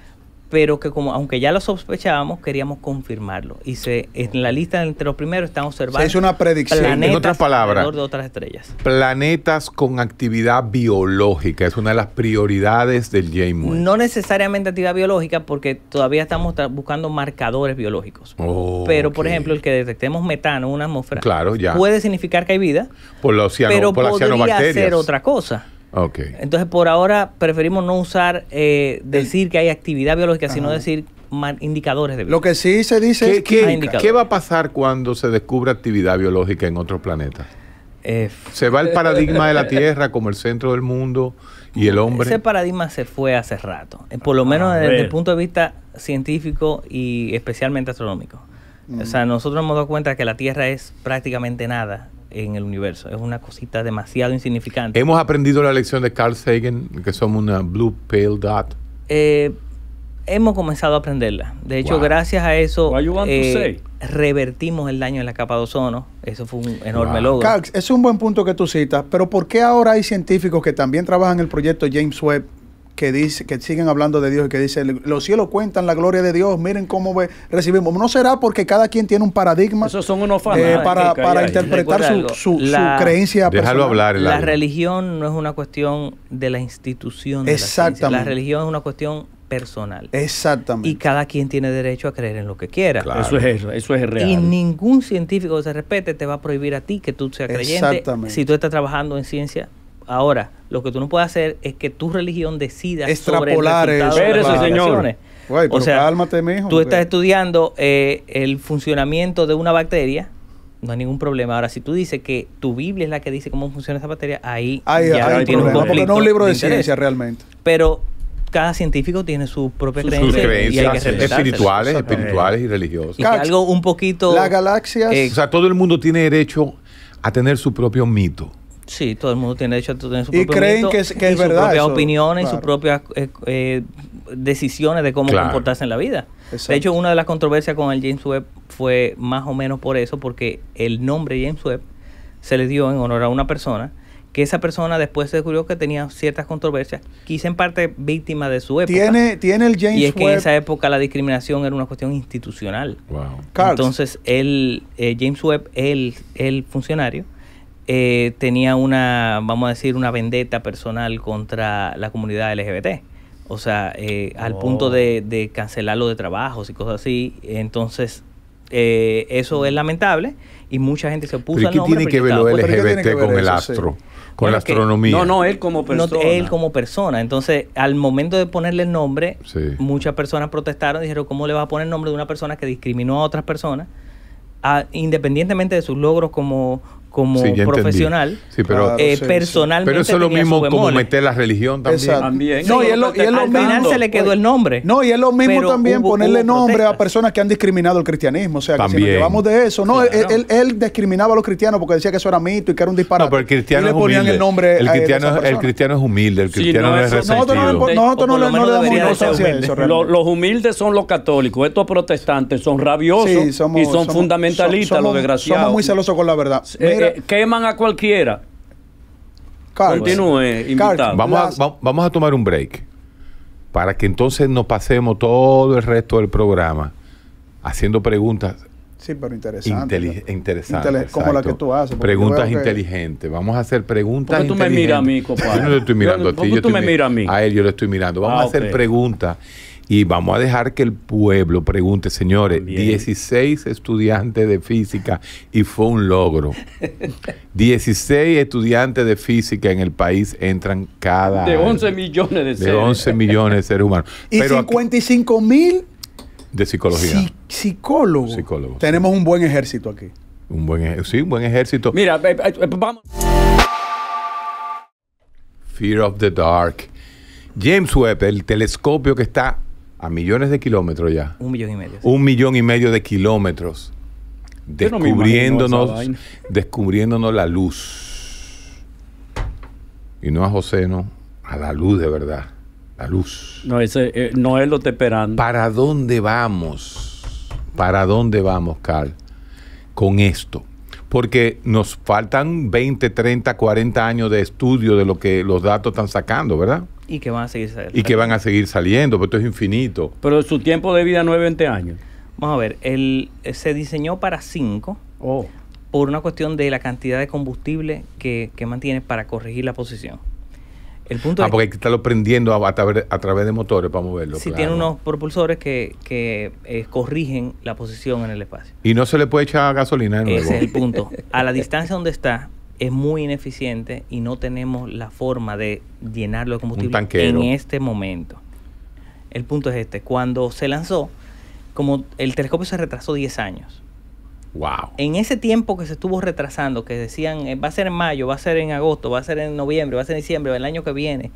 pero que como aunque ya lo sospechábamos, queríamos confirmarlo. Y se en la lista entre los primeros están observando Se hizo una predicción. planetas En otras palabras, alrededor de otras estrellas. Planetas con actividad biológica es una de las prioridades del James Webb. No necesariamente actividad biológica, porque todavía estamos tra- buscando marcadores biológicos. Oh, Pero, por ok. ejemplo, el que detectemos metano en una atmósfera Claro, ya. puede significar que hay vida, Por la oceano, pero por las podría cianobacterias. ser otra cosa. Ok. Entonces, por ahora, preferimos no usar, eh, decir que hay actividad biológica, sino Ajá. decir ma- indicadores de vida. Lo que sí se dice ¿Qué, es qué- Ah, indicador. qué va a pasar cuando se descubra actividad biológica en otros planetas? Eh, ¿Se va el paradigma de la Tierra como el centro del mundo y el hombre? Ese paradigma se fue hace rato, eh, por lo menos A desde ver. el punto de vista científico y especialmente astronómico. O sea, nosotros nos hemos dado cuenta que la Tierra es prácticamente nada en el universo. Es una cosita demasiado insignificante. Hemos aprendido la lección de Carl Sagan, que somos una blue pale dot. Eh, hemos comenzado a aprenderla. De hecho, Wow. gracias a eso What you want to eh, say? revertimos el daño en la capa de ozono. Eso fue un enorme Wow. logro. Carl, es un buen punto que tú citas, pero ¿por qué ahora hay científicos que también trabajan en el proyecto James Webb que dice que siguen hablando de Dios y que dicen los cielos cuentan la gloria de Dios, miren cómo ve- recibimos? ¿No será porque cada quien tiene un paradigma Esos son unos eh, fanáticos. para, que para hay ahí. interpretar Recuerda su, algo, su- su la- creencia Déjalo personal? hablar. el La árbol. religión no es una cuestión de la institución de la ciencia. Exactamente. La religión es una cuestión personal. Exactamente. Y cada quien tiene derecho a creer en lo que quiera. Claro. Eso es, eso es real. Y ningún científico que se respete te va a prohibir a ti que tú seas creyente Exactamente. si tú estás trabajando en ciencia. Ahora, lo que tú no puedes hacer es que tu religión decida Extrapolar sobre el resultado eso, de las Espérese, señor. investigaciones. Güey, pero o sea, cálmate, mijo, tú porque- estás estudiando eh, el funcionamiento de una bacteria, no hay ningún problema. Ahora, si tú dices que tu Biblia es la que dice cómo funciona esa bacteria, ahí Hay, ya hay tiene un problema, porque conflicto no es un libro de, interés. ciencia realmente. Pero cada científico tiene su propia Sus Sus creencia y hay que creencias respetársela. espirituales, Exactamente. espirituales y religiosas. Y que algo un poquito... Las galaxias... eh, O sea, todo el mundo tiene derecho a tener su propio mito. Sí, todo el mundo tiene derecho a tener su Y propio creen mito que es- que y es sus verdad propias eso, opiniones y claro. sus propias eh, eh, decisiones de cómo Claro. comportarse en la vida. Exacto. De hecho, una de las controversias con el James Webb fue más o menos por eso, porque el nombre James Webb se le dio en honor a una persona, que esa persona después se descubrió que tenía ciertas controversias, quizá en parte víctima de su época. Tiene, tiene el James y es que en Webb... esa época la discriminación era una cuestión institucional. Wow. Carl, Entonces, él, eh, James Webb, el, el funcionario, eh, tenía una, vamos a decir, una vendetta personal contra la comunidad L G B T. O sea, eh, al Oh. punto de, de cancelarlo de trabajos y cosas así. Entonces, eh, eso es lamentable y mucha gente se puso ¿Pero y al qué nombre. tiene que porque ver lo estaba- ¿Pero qué tiene que L G B T ver con el eso? Sí. astro, con Bueno, la es que- astronomía? No, no, él como No, persona. él como persona. Entonces, al momento de ponerle el nombre, Sí. muchas personas protestaron y dijeron, ¿cómo le va a poner el nombre de una persona que discriminó a otras personas? A- independientemente de sus logros como, como Sí, ya entendí. profesional, Sí, pero, Claro. eh, sí, sí. personalmente pero eso es lo tenía mismo sus como bemoles. meter la religión también. Exacto. También. No, y Sí, es lo, y es lo al mismo. final se le quedó el nombre. No, y es lo mismo Pero también hubo- ponerle hubo nombre a protestas. personas que han discriminado el cristianismo. O sea, que si También. nos llevamos de eso. No, Claro. él, él, él discriminaba a los cristianos porque decía que eso era mito y que era un disparate. No, pero el cristiano y le es ponían humilde. el nombre el, a- a cristiano, esa el persona. cristiano es humilde, el Sí, cristiano no, no, es eso- resentido. Nosotros no, le- O nosotros por no, lo le- no menos le damos debería de importancia ser a humilde. eso Lo- realmente. los humildes son los católicos, estos protestantes son rabiosos Sí, somos- y son somos- fundamentalistas, somos- los desgraciados. Somos muy celosos con la verdad. Eh, Mira, eh, queman a cualquiera. Carlos, Continúe, invitado. Carlos, Vamos a, Las- va- vamos a tomar un break para que entonces nos pasemos todo el resto del programa haciendo preguntas Sí, pero interesante. inteli- interesantes. Intele- como la exacto. que tú haces, porque Preguntas yo veo que- inteligentes. Vamos a hacer preguntas ¿Por qué tú me inteligentes. miras a mí, compadre? Yo no le estoy mirando a ti. ¿Por qué yo tú estoy me mi- miras a mí? A él yo le estoy mirando. Vamos Ah, a hacer ok. preguntas y vamos a dejar que el pueblo pregunte. Señores, Bien. dieciséis estudiantes de física y fue un logro. dieciséis estudiantes de física en el país entran cada De año. once millones de de seres. once millones de seres humanos. Y Pero aquí- cincuenta y cinco mil de psicología. psi- psicólogos. Psicólogos, Tenemos un buen ejército aquí. Un buen, ej- sí, un buen ejército. Mira, eh, eh, eh, vamos. Fear of the Dark. James Webb, el telescopio que está a millones de kilómetros ya. Un millón y medio. Sí. Un millón y medio de kilómetros. Yo no me imagino esa Descubriéndonos, vaina. descubriéndonos la luz. Y no a José, no. A la luz de verdad. La luz. No, ese, eh, Noel lo está esperando. ¿Para dónde vamos? ¿Para dónde vamos, Carl? Con esto. Porque nos faltan veinte, treinta, cuarenta años de estudio de lo que los datos están sacando, ¿verdad? Y que van a seguir saliendo. Y que van a seguir saliendo, porque esto es infinito. Pero su tiempo de vida no es veinte años. Vamos a ver, el, se diseñó para cinco Oh. por una cuestión de la cantidad de combustible que, que mantiene para corregir la posición. El punto Ah, es porque hay que estarlo prendiendo a, a, través, a través de motores para moverlo. si claro. tiene unos propulsores que, que eh, corrigen la posición en el espacio. Y no se le puede echar gasolina de nuevo. Ese es el punto. A la distancia donde está es muy ineficiente y no tenemos la forma de llenarlo de combustible tanquero. en este momento. El punto es este. Cuando se lanzó, como el telescopio se retrasó diez años. Wow. En ese tiempo que se estuvo retrasando, que decían eh, va a ser en mayo, va a ser en agosto, va a ser en noviembre, va a ser en diciembre, el año que viene,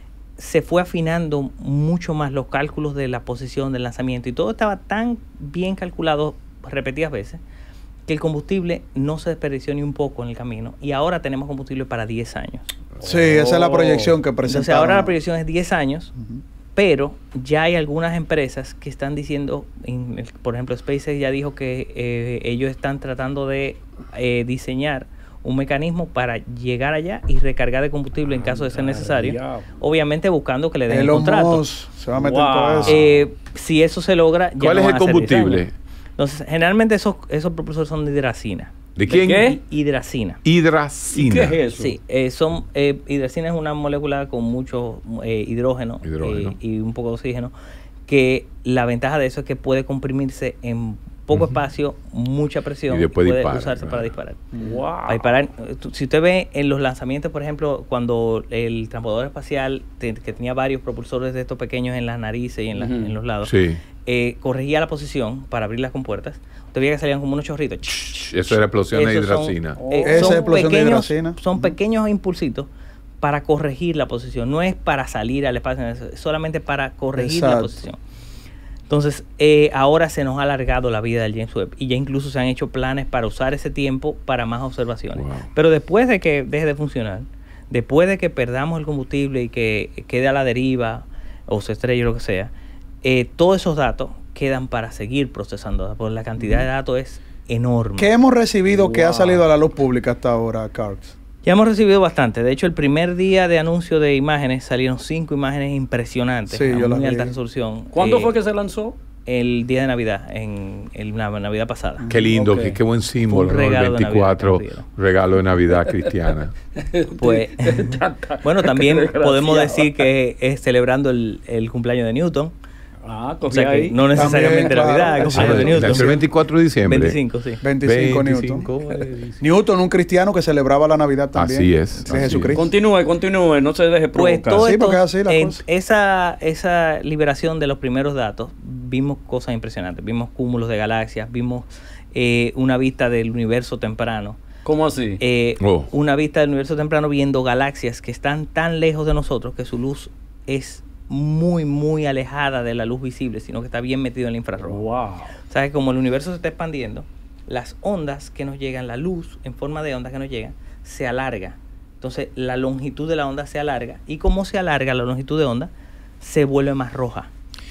se fue afinando mucho más los cálculos de la posición del lanzamiento y todo estaba tan bien calculado repetidas veces que el combustible no se desperdició ni un poco en el camino y ahora tenemos combustible para diez años. Sí, esa es la proyección que presentaron. Entonces ahora la proyección es diez años, Ujú. pero ya hay algunas empresas que están diciendo, en el- por ejemplo SpaceX ya dijo que eh, ellos están tratando de eh, diseñar un mecanismo para llegar allá y recargar de combustible en caso de ser necesario, diablo. obviamente buscando que le den el Elon contrato. Musk se va a meter en Wow. todo eso. Eh, si eso se logra, ya ¿Cuál no es van el a ser diez combustible? años. Entonces, generalmente esos, esos propulsores son de hidracina. ¿De quién? qué? Hidracina. Hidracina. ¿Qué es eso? Sí, eh, son, eh, hidracina es una molécula con mucho eh, hidrógeno, Hidrógeno. eh, y un poco de oxígeno, que la ventaja de eso es que puede comprimirse en poco Ujú. espacio, mucha presión, Y después puede dispara, usarse claro. para disparar. Wow. Para disparar, eh, tú- si usted ve en los lanzamientos, por ejemplo, cuando el transportador espacial, te- que tenía varios propulsores de estos pequeños en las narices y en, la- Ujú. en los lados, Sí. eh, corregía la posición para abrir las compuertas, usted veía que salían como unos chorritos. Eso era explosión de Esos son- hidracina. eh, Esa son es explosión de pequeños- hidracina. Son Ujú. pequeños impulsitos para corregir la posición. No es para salir al espacio, es solamente para corregir la Exacto. posición. Entonces, eh, ahora se nos ha alargado la vida del James Webb y ya incluso se han hecho planes para usar ese tiempo para más observaciones. Wow. Pero después de que deje de funcionar, después de que perdamos el combustible y que quede a la deriva o se estrelle o lo que sea, eh, todos esos datos quedan para seguir procesando, porque la cantidad de datos es enorme. ¿Qué hemos recibido que ha Wow. salido a la luz pública hasta ahora, Carlos? Ya hemos recibido bastante. De hecho, el primer día de anuncio de imágenes salieron cinco imágenes impresionantes Sí, a yo las muy vi. alta resolución. ¿Cuándo Eh, fue que se lanzó? El día de Navidad, en, en la Navidad pasada. Qué lindo, Ok. qué, qué buen símbolo, Fue un ¿no? El regalo de veinticuatro, Navidad que nos regalo de Navidad cristiana. Pues, bueno, también Desgraciado. podemos decir que es celebrando el, el cumpleaños de Newton. Ah, O sea que ahí. no necesariamente También, Navidad, claro. el Ah, cumpleaños de nació el Newton. veinticuatro de diciembre. veinticinco, sí. veinticinco, veinticinco Newton. de diciembre. Newton, un cristiano que celebraba la Navidad también. Así es, De así Jesucristo. Continúe, continúe, no se deje Pues provocar. todo Sí, esto, porque es así la en cosa. esa, esa liberación de los primeros datos, vimos cosas impresionantes. Vimos cúmulos de galaxias, vimos eh, una vista del universo temprano. ¿Cómo así? Eh, Oh. Una vista del universo temprano viendo galaxias que están tan lejos de nosotros que su luz es muy, muy alejada de la luz visible, sino que está bien metido en el infrarrojo. Wow. O sea que como el universo se está expandiendo, las ondas que nos llegan, la luz en forma de ondas que nos llegan, se alarga. Entonces la longitud de la onda se alarga y como se alarga la longitud de onda, se vuelve más roja.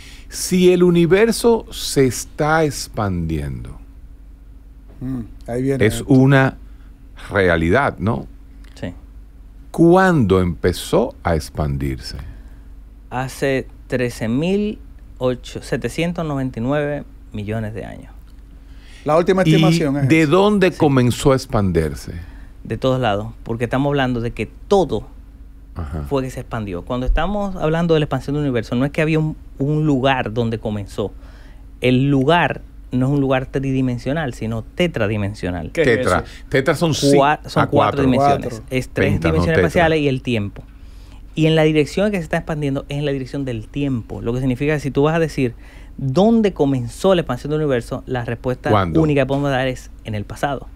Si el universo se está expandiendo, Mm, ahí viene. es una realidad, ¿no? Sí. ¿Cuándo empezó a expandirse? Hace trece mil setecientos noventa y nueve millones de años. La última ¿Y estimación es de esa. dónde comenzó a expandirse? De todos lados, porque estamos hablando de que todo Ajá. fue que se expandió. Cuando estamos hablando de la expansión del universo, no es que había un, un lugar donde comenzó. El lugar no es un lugar tridimensional, sino tetradimensional. ¿Qué es Tetra. eso? Tetra son, ci- Cua- son ah, cuatro, dimensiones. Cuatro. Es tres Penta, no dimensiones tetra. espaciales y el tiempo. Y en la dirección que se está expandiendo es en la dirección del tiempo. Lo que significa que si tú vas a decir dónde comenzó la expansión del universo, la respuesta ¿Cuándo? única que podemos dar es en el pasado.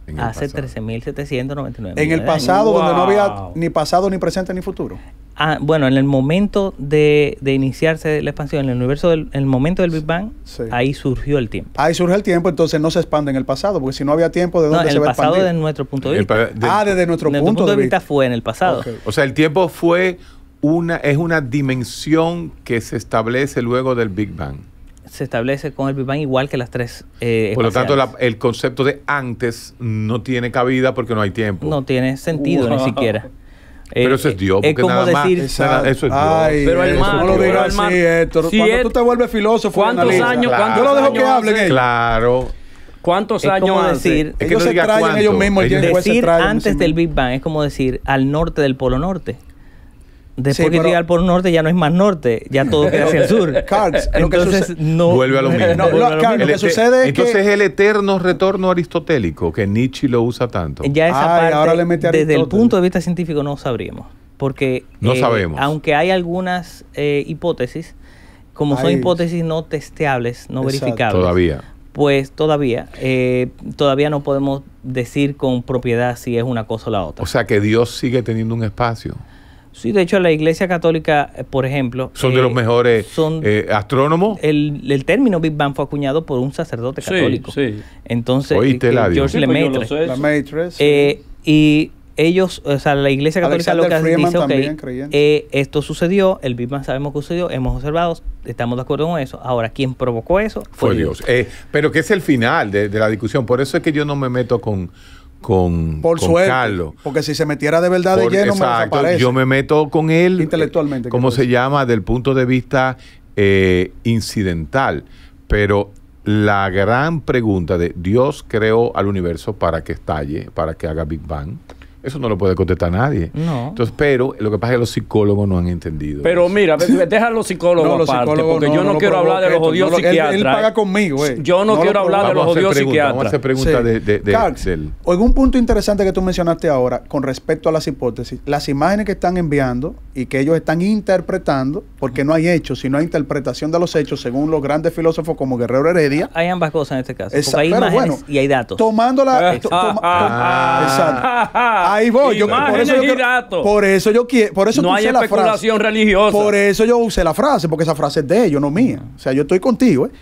En el hace pasado. trece mil setecientos noventa y nueve En el millones de años. pasado, donde no había Wow. ni pasado, ni presente, ni futuro. Ah, bueno, en el momento de, de iniciarse la expansión, en el universo del en el momento del Big Bang, Sí. ahí surgió el tiempo. Ahí surge el tiempo, entonces no se expande en el pasado, porque si no había tiempo, ¿de No, dónde en se el va a pasado expandir? desde nuestro punto de El vista. pa- de- Ah, desde nuestro Desde punto, punto de vista. fue en el pasado. Ok. O sea, el tiempo fue una, es una dimensión que se establece luego del Big Bang. Se establece con el Big Bang igual que las tres eh, Por lo tanto, la- espaciales. el concepto de antes no tiene cabida porque no hay tiempo. No tiene sentido Wow. ni siquiera. Pero Eh, eso es Dios, Es porque como nada más- decir, Exacto. Eso es Dios. Ay, Pero, eso, hermano, no lo pero, digas así, hermano, Héctor. si Cuando es- tú te vuelves filósofo, ¿Cuántos analiza. años? Claro. ¿Cuántos Yo lo dejo que años hablen hace? ellos. Claro. ¿Cuántos Es años como antes? decir- Es que Ellos no se diga traen cuánto. ellos mismos, el Ellos- James Webb se decir trae en antes sí del mismo. Big Bang es como decir al norte del Polo Norte. Después Sí, que pero- llega al Polo Norte ya no es más norte, ya todo queda hacia el sur. Cards, lo que Entonces sucede- no Vuelve a lo mismo. No, vuelve lo- a lo claro, mismo. lo que El ete- sucede es entonces que- es el eterno retorno aristotélico que Nietzsche lo usa tanto. Ya esa Ay, parte, ahora le mete desde el Aristóteles. punto de vista científico no sabríamos. Porque No eh, sabemos. aunque hay algunas eh, hipótesis, como son Ay. hipótesis no testeables, no Exacto. verificables, Todavía. pues todavía, eh, todavía no podemos decir con propiedad si es una cosa o la otra. O sea que Dios sigue teniendo un espacio. Sí, de hecho la Iglesia Católica, eh, por ejemplo... Son de eh, los mejores son- eh, astrónomos. el, el término Big Bang fue acuñado por un sacerdote Sí, católico. sí. Entonces, Oíste, eh, Eladio. George Sí, pues yo lo Lemaitre. sé. La Matrix. Eh, y ellos, o sea, la Iglesia Católica lo que Alexander Freeman dice, ok, también, creyente. eh, esto sucedió, el Big Bang sabemos que sucedió, hemos observado, estamos de acuerdo con eso. Ahora, ¿quién provocó eso? Fue Dios. Eh, pero que es el final de, de la discusión. Por eso es que yo no me meto con, con, Por con suerte. Carlos. Porque si se metiera de verdad Por- de lleno, me exacto, desaparece. yo me meto con él Intelectualmente, eh, como quiero se decir. llama, del punto de vista eh, incidental. Pero la gran pregunta de Dios creó al universo para que estalle, para que haga Big Bang, eso no lo puede contestar nadie. No. Entonces, pero lo que pasa es que los psicólogos no han entendido. Pero eso. mira, ve- ve- deja a los psicólogos No, los aparte, psicólogos porque no, yo no, no lo quiero hablar de los provoque, jodidos no lo- él- psiquiatras. él paga conmigo, eh. Yo no, No lo quiero hablar de Vamos los a hacer jodidos preguntas, psiquiatras. Vamos a hacer preguntas Sí. de, de- de- Carlos, del- en un punto interesante que tú mencionaste ahora con respecto a las hipótesis, las imágenes que están enviando y que ellos están interpretando, porque no hay hechos, sino hay interpretación de los hechos según los grandes filósofos como Guerrero Heredia. Hay ambas cosas en este caso. Esa- Porque hay pero imágenes bueno, y hay datos. Tomando la... Eh, to- ah, toma- ah, Exacto. ah, Ahí voy. Yo, por imágenes eso yo y quiero- datos. Por eso yo quiero... Por eso No tú hay usé la especulación frase. religiosa. Por eso yo usé la frase, porque esa frase es de ellos, no mía. O sea, yo estoy contigo. ¿eh?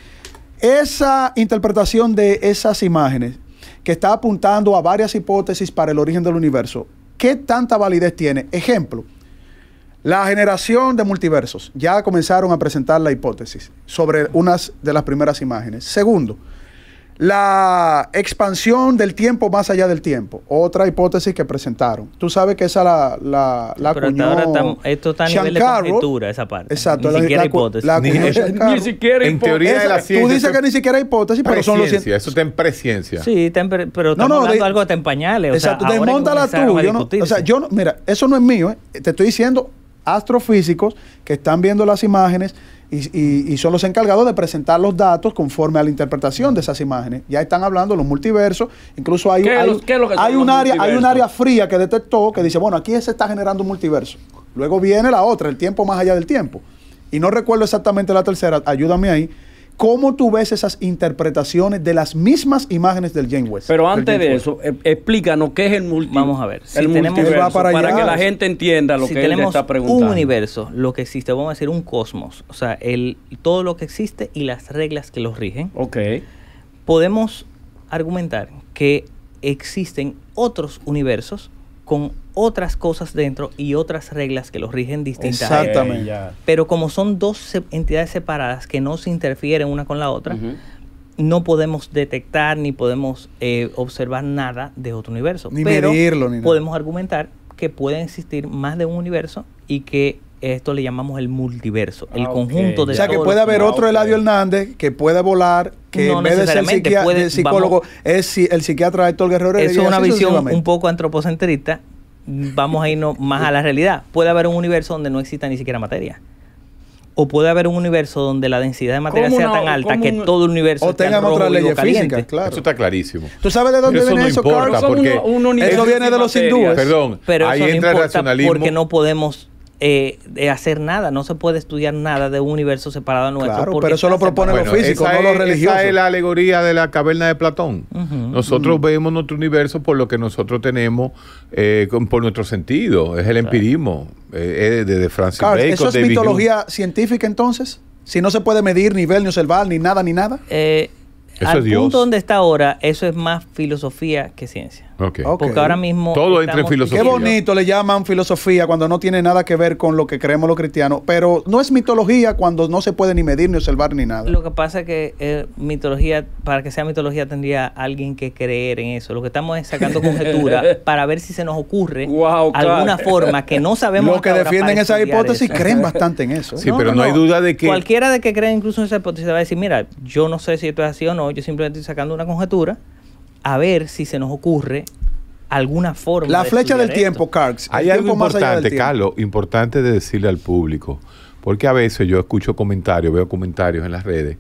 Esa interpretación de esas imágenes que está apuntando a varias hipótesis para el origen del universo, ¿qué tanta validez tiene? Ejemplo, la generación de multiversos. Ya comenzaron a presentar la hipótesis sobre unas de las primeras imágenes. Segundo, la expansión del tiempo más allá del tiempo. Otra hipótesis que presentaron. Tú sabes que esa la, la, la Pero hasta acuñó ahora tam- esto está a nivel de Sean Carroll. conjetura, esa parte. Exacto. Ni la- siquiera la cu- hipótesis. la Ni- acuñó Sean Ni Carroll. siquiera En hipo- teoría de Esa- la ciencia. Tú dices eso que es ni siquiera hay hipótesis, pero son los presciencia, eso está en presciencia. Sí, está en pre- pero No, estamos no, hablando de- de algo que está en pañales. O sea, Exacto, ahora que desmóntala tú. comenzaron a Yo no, o sea, discutirse. yo no, mira, eso no es mío, ¿eh? Te estoy diciendo astrofísicos que están viendo las imágenes y, y- y son los encargados de presentar los datos conforme a la interpretación de esas imágenes. Ya están hablando de los multiversos, incluso hay, ¿Qué es hay, lo- qué es lo que son hay los un área, hay un multiversos? área fría que detectó que dice, bueno, aquí se está generando un multiverso. Luego viene la otra, el tiempo más allá del tiempo. Y no recuerdo exactamente la tercera, ayúdame ahí. ¿Cómo tú ves esas interpretaciones de las mismas imágenes del James Webb? Pero del antes James de Webb? eso, eh, explícanos qué es el multi Vamos a ver, si el tenemos- multiverso, Va para para, allá. que la gente entienda lo si que él le tenemos está preguntando. un universo, lo que existe, vamos a decir un cosmos, o sea, el, todo lo que existe y las reglas que los rigen, Ok. podemos argumentar que existen otros universos con otras cosas dentro y otras reglas que los rigen distintas. a ellos. Exactamente. Eh, ya. Pero como son dos se- entidades separadas que no se interfieren una con la otra, Ujú. no podemos detectar ni podemos eh, observar nada de otro universo. Ni Pero medirlo, ni nada. podemos argumentar que pueden existir más de un universo y que esto le llamamos el multiverso, el Ah, ok, conjunto de O sea, que todos puede los- haber Ah, otro ok. Eladio Hernández que puede volar, que No en vez de ser necesariamente, psiquia- puede- de psicólogo vamos- es si- el psiquiatra Héctor Guerrero Heredia, Eso es y una así visión sucesivamente. un poco antropocentrista. Vamos a irnos más a la realidad. Puede haber un universo donde no exista ni siquiera materia. O puede haber un universo donde la densidad de materia ¿Cómo sea una- tan alta cómo que un- todo el universo O esté tengan rojo otras y leyes caliente. físicas, claro. Eso está clarísimo. ¿Tú sabes de dónde Pero eso viene no eso, importa, Carlos? Son porque uno- un universo Eso viene de los sin hindúes. materia. Perdón, Pero ahí eso no entra el importa racionalismo. porque no podemos eh, de hacer nada. No se puede estudiar nada de un universo separado nuestro. Claro, pero eso lo proponen Bueno, los físicos, esa no los es- religiosos. Esa es la alegoría de la caverna de Platón. Ujú. Nosotros vemos nuestro universo por lo que nosotros tenemos, eh, con- por nuestro sentido. Es el empirismo. Eh, es de, de Francis Carl, Bacon. ¿eso es David mitología científica entonces? Si no se puede medir, ni ver, ni observar, ni nada, ni nada. Eh, Eso al es Dios. punto donde está ahora, eso es más filosofía que ciencia. Hume. Ok. Ok. Porque ahora mismo... Todo entra en estamos- filosofía. Qué bonito le llaman filosofía cuando no tiene nada que ver con lo que creemos los cristianos, pero no es mitología cuando no se puede ni medir, ni observar, ni nada. Lo que pasa es que eh, mitología, para que sea mitología, tendría alguien que creer en eso. Lo que estamos es sacando conjetura para ver si se nos ocurre Wow, alguna claro. forma que no sabemos. Los que hasta ahora defienden para esa estudiar hipótesis eso. creen bastante en eso. ¿eh? Sí, pero no, hay duda de que... Cualquiera de que cree incluso en esa hipótesis va a decir, mira, yo no sé si esto es así o no, yo simplemente estoy sacando una conjetura a ver si se nos ocurre alguna forma. La de flecha del estudiar tiempo, esto. Carx. Hay el algo tiempo más allá del importante, tiempo. Carlos, importante de decirle al público, porque a veces yo escucho comentarios, veo comentarios en las redes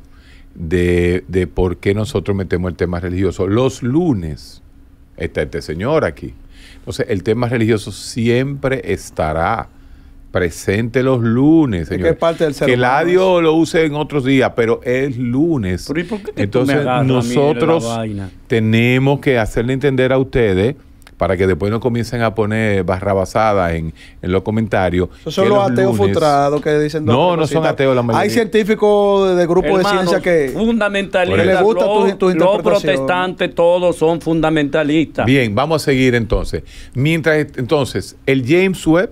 de, de por qué nosotros metemos el tema religioso. Los lunes está este señor aquí. Entonces, el tema religioso siempre estará presente los lunes, Es que señor. es parte del ser Que humano, Eladio lo use en otros días, pero es lunes. Pero ¿y por qué que tú me Entonces, agarras a mí de la nosotros vaina? tenemos que hacerle entender a ustedes para que después no comiencen a poner barrabasadas en, en los comentarios. Esos son que los los ateos lunes- frustrados que dicen... No, dos no son cositas. ateos la mayoría. Hay científicos de, de grupos de Hermano, ciencia que... fundamentalistas, que le gusta tu- los, tu los interpretación. protestantes todos son fundamentalistas. Bien, vamos a seguir entonces. Mientras, entonces, el James Webb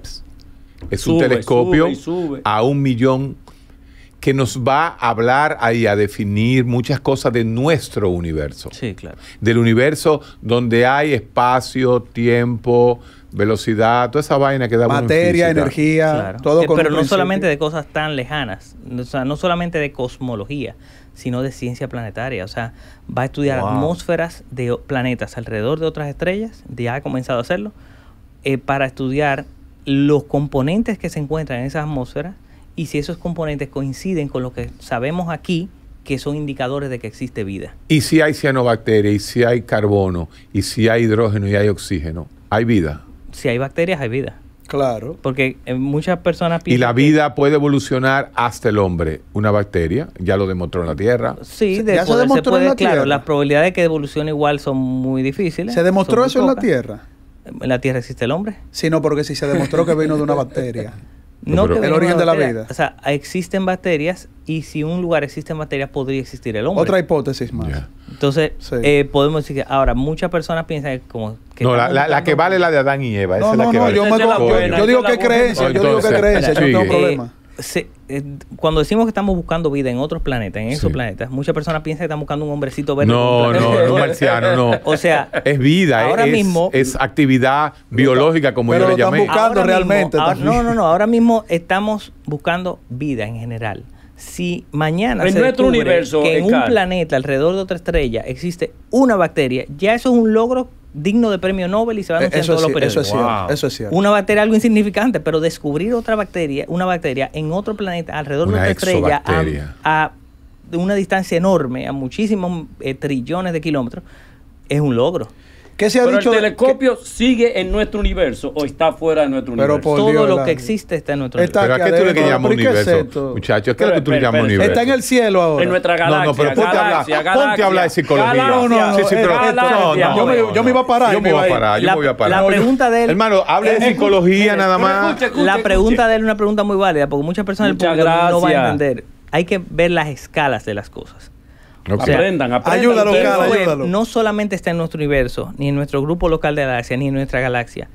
es un Sube, telescopio sube y sube. a un millón que nos va a hablar ahí, a definir muchas cosas de nuestro universo. Sí, claro. Del universo donde hay espacio, tiempo, velocidad, toda esa vaina que da uno en Materia, física. energía, Claro. todo Eh, con pero un no principio. solamente de cosas tan lejanas, o sea, no solamente de cosmología, sino de ciencia planetaria. O sea, va a estudiar Wow. atmósferas de o- planetas alrededor de otras estrellas, ya ha comenzado a hacerlo, eh, para estudiar los componentes que se encuentran en esas atmósferas y si esos componentes coinciden con lo que sabemos aquí, que son indicadores de que existe vida. Y si hay cianobacterias, y si hay carbono, y si hay hidrógeno y hay oxígeno, hay vida. Si hay bacterias, hay vida. Claro. Porque eh, muchas personas Y piensan la que- vida puede evolucionar hasta el hombre. Una bacteria, ya lo demostró en la Tierra. Sí, Se- de ya se poder- se demostró en puede, la claro, Tierra. las probabilidades de que evolucione igual son muy difíciles. ¿Se demostró son muy eso en la pocas. Tierra? ¿En la Tierra existe el hombre? Sí, no, porque si se demostró que vino de una bacteria. No, pero- que El venga origen una de la bacteria. vida. O sea, existen bacterias y si en un lugar existen bacterias podría existir el hombre. Otra hipótesis más. Ya. Entonces, Sí. eh, podemos decir que ahora muchas personas piensan que como... Que No, la, estamos la- la que buscando- vale es la de Adán y Eva. Esa No, es la no, que no, vale. yo, me, Esa es la yo- buena, yo esa digo es la que buena. creencia, yo digo que Entonces, creencia, yo no tengo sigue. problema. Se- eh, cuando decimos que estamos buscando vida en otros planetas, en esos Sí. planetas, muchas personas piensan que están buscando un hombrecito verde. No, con un no, planeta. no marciano, no. O sea, Es vida, ahora es, mismo- es actividad biológica, como pero yo lo le están llamé. buscando. ahora realmente ahora- también. no, no, no. Ahora mismo estamos buscando vida en general. Si mañana En se nuestro descubre universo, que en un Edgar. planeta alrededor de otra estrella existe una bacteria, ya eso es un logro digno de premio Nobel y se va a Eh, anunciar en Eso, todos es, los ci- eso es periódicos. cierto, Wow. eso es cierto. Una bacteria algo insignificante, pero descubrir otra bacteria, una bacteria en otro planeta alrededor Una de otra estrella exobacteria. a, a de una distancia enorme, a muchísimos eh, trillones de kilómetros, es un logro. ¿Qué se ha Pero el dicho? de- telescopio sigue en nuestro universo o está fuera de nuestro Pero universo. por Todo Dios, lo la- que existe está en nuestro Está Pero ¿a universo. qué tú le adentro, llamas pero ¿y qué es universo? esto? Muchachos, ¿qué es lo que tú le Pero, llamas pero, universo? Está en el cielo ahora. En nuestra No, no, galaxia. pero ponte a hablar, galaxia, ponte a galaxia, hablar de psicología. galaxia, No, no, no, Sí, sí, pero eh, no, no, yo me- no, yo me iba a parar, Yo me voy a iba a- parar, yo La- me voy a parar. la pregunta de él- Hermano, hable de Eh, psicología escuche, nada pero más. escuche, escuche, La escuche. pregunta de él es una pregunta muy válida, porque muchas personas del Muchas público no van a gracias. entender. Hay que ver las escalas de las cosas. Ok. O sea, Aprendan, aprendan. ayúdalo, ustedes. Carlos, Webb ayúdalo. no solamente está en nuestro universo, ni en nuestro grupo local de galaxia, ni en nuestra galaxia,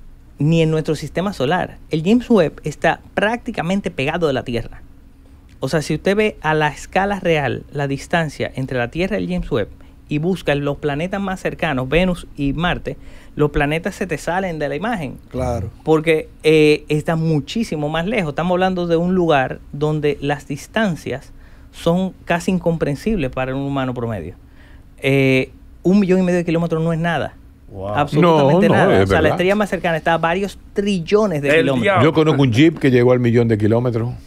ni en nuestro sistema solar. El James Webb está prácticamente pegado de la Tierra. O sea, si usted ve a la escala real la distancia entre la Tierra y el James Webb y busca los planetas más cercanos, Venus y Marte, los planetas se te salen de la imagen. Claro. Porque eh, está muchísimo más lejos. Estamos hablando de un lugar donde las distancias son casi incomprensibles para un humano promedio. Eh, un millón y medio de kilómetros no es nada. Wow. Absolutamente No, no, nada. es O sea, la verdad. estrella más cercana está a varios trillones de El kilómetros. diablo. Yo conozco un jeep que llegó al millón de kilómetros.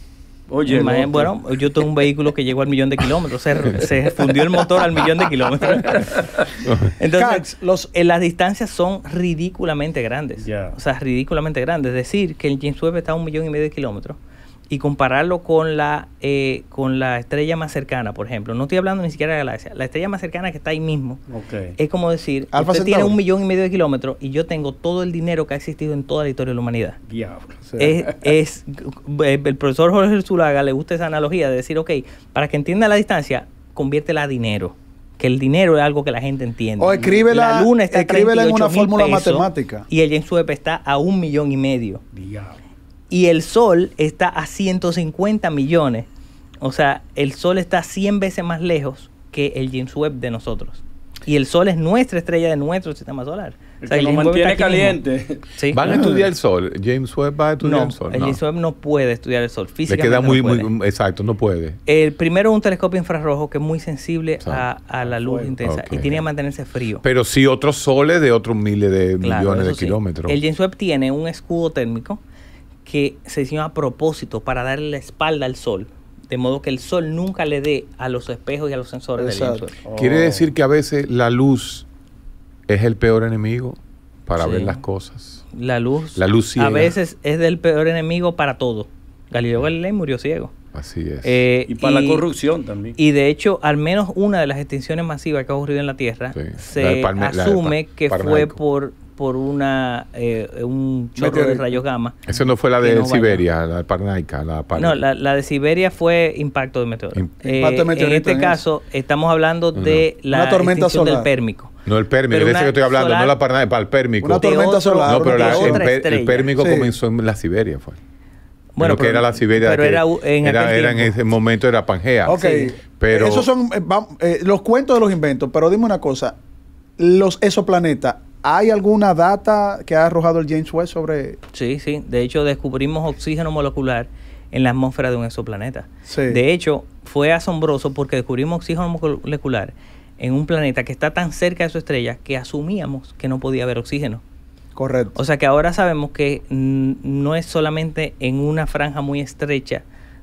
Oye, Imagínate, no, bueno, yo tengo un vehículo que llegó al millón de kilómetros, se, se fundió el motor al millón de kilómetros. Entonces, Cax, los- eh, las distancias son ridículamente grandes. Ya. O sea, ridículamente grandes. Es decir, que el James Webb está a un millón y medio de kilómetros y compararlo con la, eh, con la estrella más cercana, por ejemplo. No estoy hablando ni siquiera de la galaxia. La estrella más cercana que está ahí mismo. Ok. Es como decir, Alfa usted tiene Centauri. un millón y medio de kilómetros y yo tengo todo el dinero que ha existido en toda la historia de la humanidad. Diablo. Sí. Es, es- eh, el profesor Jorge Zulaga le gusta esa analogía de decir, ok, para que entienda la distancia, conviértela a dinero. Que el dinero es algo que la gente entiende. O escríbela- la luna está a escríbela en una treinta y ocho mil fórmula pesos matemática. Y el James Webb está a un millón y medio. Diablo. Y el Sol está a ciento cincuenta millones. O sea, el Sol está cien veces más lejos que el James Webb de nosotros. Y el Sol es nuestra estrella de nuestro sistema solar. El O sea, que nos James Webb mantiene está aquí mismo. caliente. Sí. ¿Van a estudiar el sol? ¿James Webb va a estudiar No, el sol? el No. James Webb no puede estudiar el Sol. Le Físicamente queda muy, no puede. muy... Exacto, no puede. El primero es un telescopio infrarrojo que es muy sensible Sí. a, a la luz Fuego. intensa Ok. y tiene que mantenerse frío. Pero sí otros soles de otros miles de Claro, millones de eso sí. kilómetros. El James Webb tiene un escudo térmico que se diseñó a propósito para darle la espalda al Sol. De modo que el Sol nunca le dé a los espejos y a los sensores del James Exacto. Webb. Quiere Oh. decir que a veces la luz es el peor enemigo para Sí. ver las cosas. La luz, La luz ciega. a veces es del peor enemigo para todo. Galileo Galilei murió ciego. Así es. Eh, Y para la corrupción también. Y de hecho, al menos una de las extinciones masivas que ha ocurrido en la Tierra Sí, la de se Palme- la de asume Pa- que fue Parnaico. por, por una eh, un chorro de Meteorito. rayos gamma. Esa no fue la que de no vaya. Siberia, la de Parnaica, la Par- No, la, la de Siberia fue impacto de meteorito. Im- Eh, Impacto de meteorito en este en caso, estamos hablando No, de la Una tormenta extinción del solar. pérmico. No el pérmico, Pero de ese una que estoy hablando, solar- no la Parnaica, para el pérmico. Una De tormenta otro- solar. No, pero de la- el, otra per- el estrella. pérmico Sí. comenzó en la Siberia, fue. Bueno, Bueno, que pero- era la Siberia pero que era u- en era, aquel era en tiempo. ese momento era Pangea. Ok, Sí. Pero esos son eh, va- eh, los cuentos de los inventos, pero dime una cosa, los exoplanetas, ¿hay alguna data que ha arrojado el James Webb sobre...? Sí, sí. De hecho, descubrimos oxígeno molecular en la atmósfera de un exoplaneta. Sí. De hecho, fue asombroso porque descubrimos oxígeno molecular en un planeta que está tan cerca de su estrella que asumíamos que no podía haber oxígeno. Correcto. O sea que ahora sabemos que mm, no es solamente en una franja muy estrecha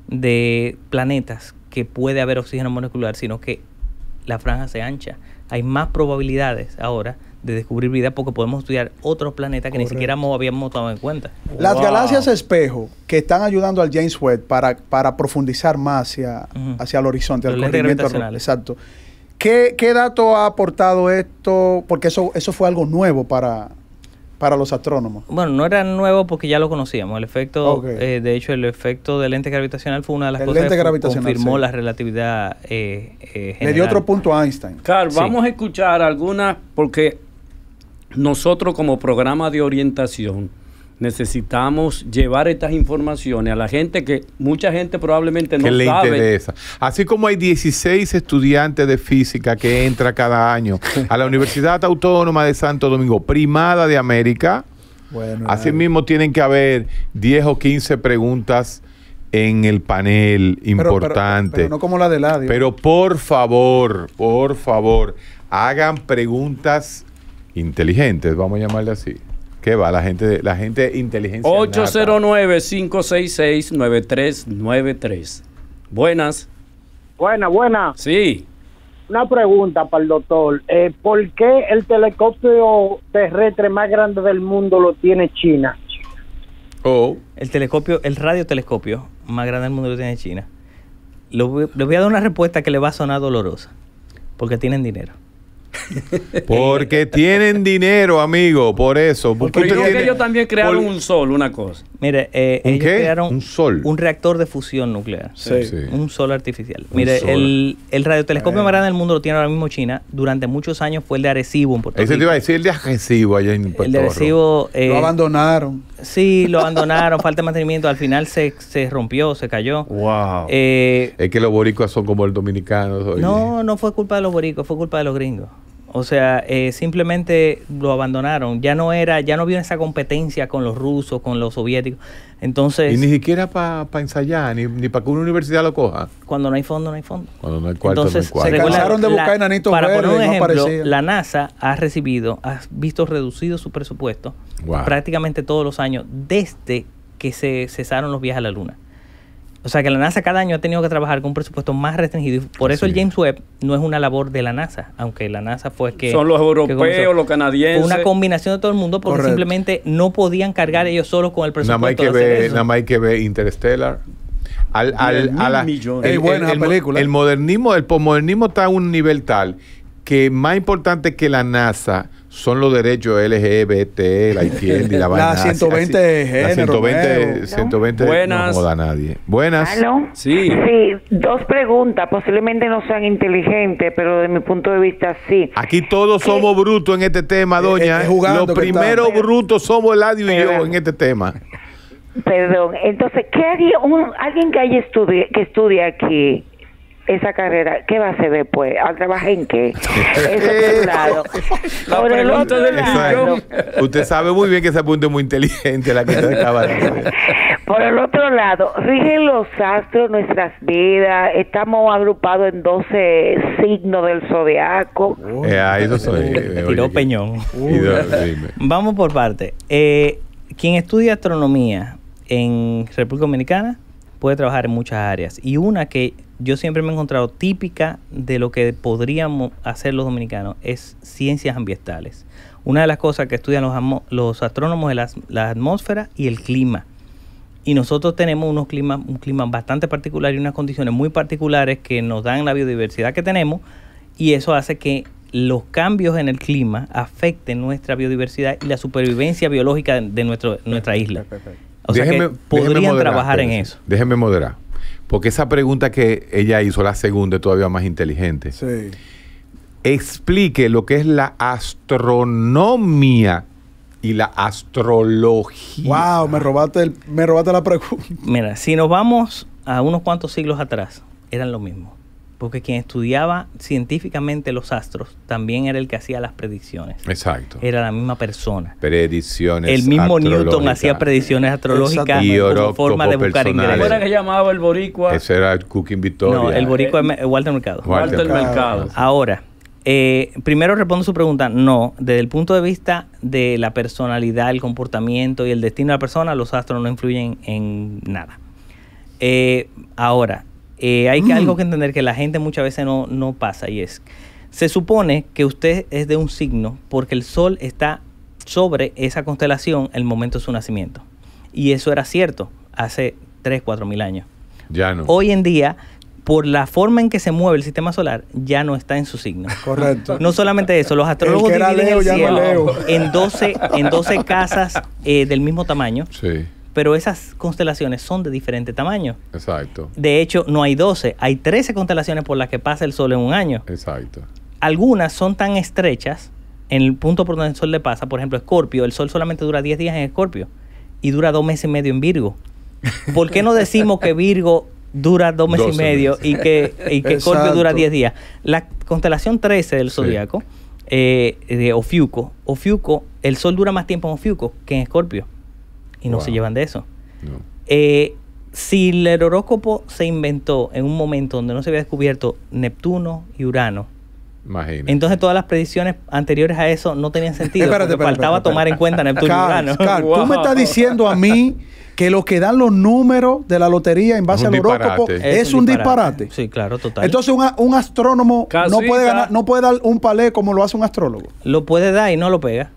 de planetas que puede haber oxígeno molecular, sino que la franja se ancha. Hay más probabilidades ahora de descubrir vida porque podemos estudiar otros planetas que ni Correcto. siquiera mo- habíamos tomado en cuenta. Las Wow. galaxias espejo que están ayudando al James Webb para, para profundizar más hacia, Ujú. hacia el horizonte, Los al lentes corrimiento. gravitacionales. Exacto. ¿Qué, ¿Qué dato ha aportado esto? Porque eso, eso fue algo nuevo para, para los astrónomos. Bueno, no era nuevo porque ya lo conocíamos. El efecto, Ok. eh, de hecho, el efecto del lente gravitacional fue una de las El cosas lente que fu- gravitacional, confirmó sí. la relatividad eh, eh, Le dio general. otro punto a Einstein. Carl, Sí. vamos a escuchar algunas, porque nosotros como programa de orientación necesitamos llevar estas informaciones a la gente que mucha gente probablemente no que le sabe. interesa. Así como hay dieciséis estudiantes de física que entra cada año a la Universidad Autónoma de Santo Domingo, primada de América, Bueno, así ya. mismo tienen que haber diez o quince preguntas en el panel Pero- pero- importante. Pero, no como la de Ladio. Pero por favor, por favor, hagan preguntas inteligentes, vamos a llamarle así. ¿Qué va? La gente, la gente inteligencia. ocho cero nata. nueve, cinco seis seis, nueve tres nueve tres. Buenas. Buena, buena. Sí. Una pregunta para el doctor. Eh, ¿Por qué el telescopio terrestre más grande del mundo lo tiene China? Oh, El telescopio, el radiotelescopio más grande del mundo lo tiene China. Lo voy- Les voy a dar una respuesta que le va a sonar dolorosa. Porque tienen dinero. porque tienen dinero, amigo, por eso. Porque Pero yo usted creo que tiene- ellos también crearon por- un sol, una cosa. Mire, eh, ¿Un ellos qué? crearon Un sol. un reactor de fusión nuclear. Sí. Sí. Un sol artificial. Un Mire, sol. el, el radiotelescopio Bueno. más grande del mundo lo tiene ahora mismo China. Durante muchos años fue el de Arecibo en Puerto Ese te Rico. iba a decir el de Arecibo allá en Puerto El de Rico. Arecibo... eh, Lo abandonaron. Sí, lo abandonaron, falta de mantenimiento. Al final se, se rompió, se cayó. Wow. Eh, Es que los boricuas son como el dominicano. oye. no, no fue culpa de los boricos, fue culpa de los gringos. O sea, eh, simplemente lo abandonaron. Ya no era, ya no vio esa competencia con los rusos, con los soviéticos. Entonces, Y ni siquiera para ensayar, ni, ni para que una universidad lo coja. cuando no hay fondo, no hay fondo. Cuando no hay cuarto, Entonces, no hay se cuarto. recuerda, cansaron de buscar enanitos para poner verdes un y no ejemplo, aparecían. la NASA ha recibido, ha visto reducido su presupuesto Wow. prácticamente todos los años desde que se cesaron los viajes a la Luna. O sea que la NASA cada año ha tenido que trabajar con un presupuesto más restringido. Y por eso Así el James Webb no es una labor de la NASA, aunque la NASA fue que... Son los que europeos, comenzó. los canadienses. Fue una combinación de todo el mundo porque Correcto. simplemente no podían cargar ellos solos con el Nada más hay presupuesto. que de hacer ver, eso. nada más hay que ver Interstellar. Al, al, Diez a la- mil millones. Ey, buena esa mo- película. el modernismo, el posmodernismo está a un nivel tal que más importante que la NASA son los derechos L G B T, la izquierda y la vaina. así, ciento veinte así. La género ciento veinte, nuevo. ciento veinte Buenas. no joda a nadie. Buenas. ¿Aló? Sí. Sí, dos preguntas. Posiblemente no sean inteligentes, pero desde mi punto de vista sí. Aquí todos somos brutos en este tema, Eh, doña. eh, jugando Los que primeros estamos. brutos somos Eladio y yo Pero- en este tema. Perdón. Entonces, ¿qué haría un, alguien que haya estudi que estudie aquí esa carrera? ¿Qué va a hacer después? ¿A trabajar en qué? Eso por un lado. La Por el pregunta otro del lado, Exacto. Usted sabe muy bien que ese punto es muy inteligente la que usted acaba de hacer. por el otro lado, rigen los astros nuestras vidas. Estamos agrupados en doce signos del zodiaco. Eh, ah, eso soy. eh, Tiró oye, peñón. y do- dime. Vamos por parte. Eh, quien estudia astronomía en República Dominicana puede trabajar en muchas áreas. Y una que yo siempre me he encontrado típica de lo que podríamos hacer los dominicanos es ciencias ambientales. Una de las cosas que estudian los, amo- los astrónomos es la, la atmósfera y el clima. Y nosotros tenemos unos climas, un clima bastante particular y unas condiciones muy particulares que nos dan la biodiversidad que tenemos, y eso hace que los cambios en el clima afecten nuestra biodiversidad y la supervivencia biológica de, de nuestro, nuestra isla. O sea Déjeme- que podrían déjeme moderar, trabajar en espérese. eso. Déjeme moderar. Porque esa pregunta que ella hizo, la segunda, es todavía más inteligente. Sí. Explique lo que es la astronomía y la astrología. Wow, me robaste, el, me robaste la pregunta. Mira, si nos vamos a unos cuantos siglos atrás, eran lo mismo. Porque quien estudiaba científicamente los astros también era el que hacía las predicciones. Exacto. Era la misma persona. Predicciones El mismo Newton astrológicas. hacía predicciones astrológicas Exactamente. Y como horóscopos forma de buscar personales. ¿Cómo era que ingresos. llamaba el boricua? Ese era el Cooking Victoria. No, el boricua es Walter Mercado. Walter Walter Mercado. Mercado. Ahora, eh, primero respondo su pregunta. No, desde el punto de vista de la personalidad, el comportamiento y el destino de la persona, los astros no influyen en nada. Eh, ahora, eh, hay que, algo que entender que la gente muchas veces no, no pasa, y es, se supone que usted es de un signo porque el sol está sobre esa constelación en el momento de su nacimiento. Y eso era cierto hace tres, cuatro mil años. Ya no. Hoy en día, por la forma en que se mueve el sistema solar, ya no está en su signo. Correcto. No solamente eso, los astrólogos El que era dividen Leo el ya no cielo es Leo. en doce, en doce casas eh, del mismo tamaño, Sí, pero esas constelaciones son de diferente tamaño. exacto. De hecho, no hay doce, hay trece constelaciones por las que pasa el Sol en un año. Exacto. Algunas son tan estrechas en el punto por donde el Sol le pasa. Por ejemplo, Escorpio, el Sol solamente dura diez días en Escorpio y dura dos meses y medio en Virgo. ¿Por qué no decimos que Virgo dura dos meses y doce medio meses. y que, y que Escorpio Exacto. dura diez días? La constelación trece del zodiaco, eh, de Ofiuco, Ofiuco, el Sol dura más tiempo en Ofiuco que en Escorpio. Y no Wow. se llevan de eso. No. Eh, si el horóscopo se inventó en un momento donde no se había descubierto Neptuno y Urano, Imagínate. entonces todas las predicciones anteriores a eso no tenían sentido. Espérate, porque espérate, faltaba espérate, tomar en cuenta Neptuno y Carl, Urano. Carl, Wow. tú me estás diciendo a mí que lo que dan los números de la lotería en base Es un al horóscopo disparate. es, un disparate. Sí, claro, total. Entonces un, a- un astrónomo no Casita. puede ganar, no puede dar un palé como lo hace un astrólogo. lo puede dar y no lo pega.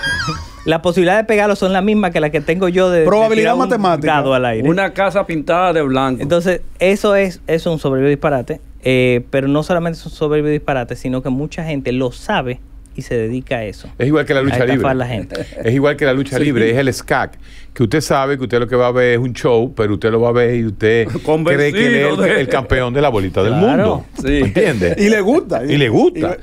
Las posibilidades de pegarlo son las mismas que las que tengo yo de, de Probabilidad tirar un matemática. dado al aire. Una casa pintada de blanco. Entonces, eso es, eso es un soberbio disparate. Eh, pero no solamente es un soberbio disparate, sino que mucha gente lo sabe y se dedica a eso. Es igual que la A lucha estafar libre. a la gente. Es igual que la lucha Sí. libre, es el S C A C. Que usted sabe que usted lo que va a ver es un show, pero usted lo va a ver y usted Convencido cree que él es el, de- el campeón de la bolita del Claro. mundo. Sí. ¿Entiende? Y le gusta. Y le gusta.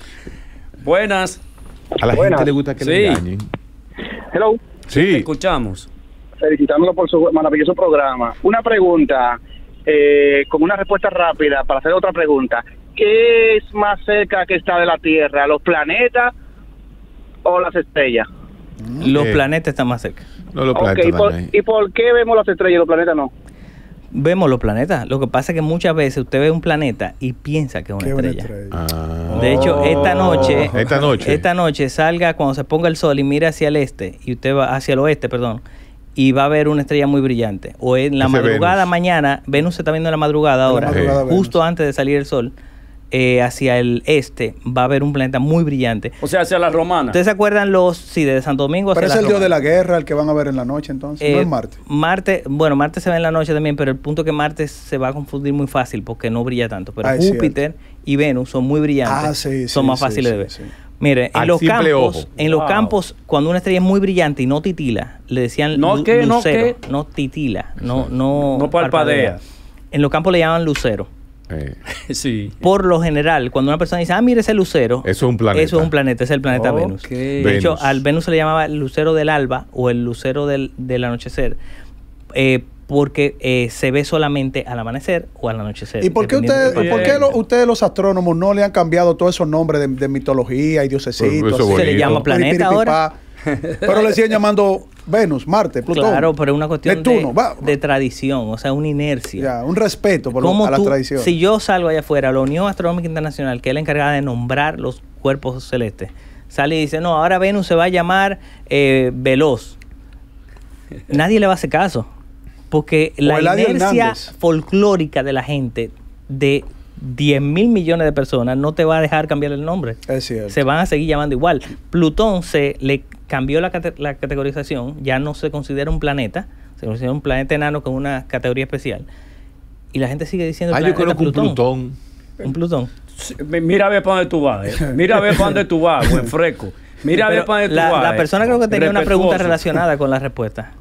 Buenas. A la Buenas. gente le gusta que Sí. le engañen. Hello. Te Sí. escuchamos. Felicitándolo por su maravilloso programa. Una pregunta, eh, con una respuesta rápida para hacer otra pregunta. ¿Qué es más cerca que está de la Tierra, los planetas o las estrellas? Los Eh. planetas están más cerca. No lo Ok, plantea ¿y por, ahí. ¿y por qué vemos las estrellas y los planetas no? Vemos los planetas. Lo que pasa es que muchas veces usted ve un planeta y piensa que es una Qué buena estrella. estrella. Ah. De hecho, esta noche, Esta noche. esta noche salga cuando se ponga el sol y mire hacia el este y usted va hacia el oeste, perdón, y va a haber una estrella muy brillante. O en la Ese madrugada Venus. mañana, Venus se está viendo en la madrugada En la ahora, madrugada Venus. justo antes de salir el sol, eh, hacia el este, va a haber un planeta muy brillante. O sea, hacia la romana. ¿Ustedes se acuerdan los, sí, de Santo Domingo hacia Pero es la el dios Roma? de la guerra, el que van a ver en la noche entonces, no Eh, es Marte. Marte, bueno, Marte se ve en la noche también, pero el punto es que Marte se va a confundir muy fácil porque no brilla tanto. Pero Ah, es Júpiter y Venus son muy brillantes, Ah, sí, son sí, más sí, fáciles sí, de ver. sí. Mire, en Al los simple campos, ojo. en los Wow. campos, cuando una estrella es muy brillante y no titila, le decían ¿No lu- qué? ¿No lucero, qué? no titila, no, no, No parpadea. En los campos le llaman lucero. Eh, Sí. Por lo general, cuando una persona dice, ah, mire ese lucero, Eso es un planeta. eso es un planeta, es el planeta Ok. Venus. De Venus. hecho, al Venus se le llamaba el lucero del alba o el lucero del, del anochecer, eh, porque eh, se ve solamente al amanecer o al anochecer. ¿Y por qué, dependiendo ustedes, del por qué planeta. lo- ustedes los astrónomos no le han cambiado todos esos nombres de, de mitología y diosecitos? Eso es así? Se le bonito. llama planeta ahora. Pero le siguen llamando Venus, Marte, Plutón. Claro, pero es una cuestión Neptuno, de, va. de tradición, o sea, una inercia. Ya, un respeto por lo- ¿Cómo a las tú- tradiciones. Si yo salgo allá afuera, la Unión Astronómica Internacional, que es la encargada de nombrar los cuerpos celestes, sale y dice, no, ahora Venus se va a llamar eh, Veloz. Nadie le va a hacer caso. Porque O la Eladio inercia Hernández. folclórica de la gente de diez mil millones de personas no te va a dejar cambiar el nombre. Es cierto. Se van a seguir llamando igual. Plutón se le cambió la, cate- la categorización, ya no se considera un planeta, se considera un planeta enano con una categoría especial. Y la gente sigue diciendo Ah, yo planeta conozco un Plutón. Un Plutón. Sí, mi- Mira a ver para dónde tú vas. eh. Mira a ver para dónde tú vas, buen fresco. Mira a ver Pero para dónde tú la, vas. la eh. persona creo que tenía una pregunta Respetuoso. relacionada con la respuesta.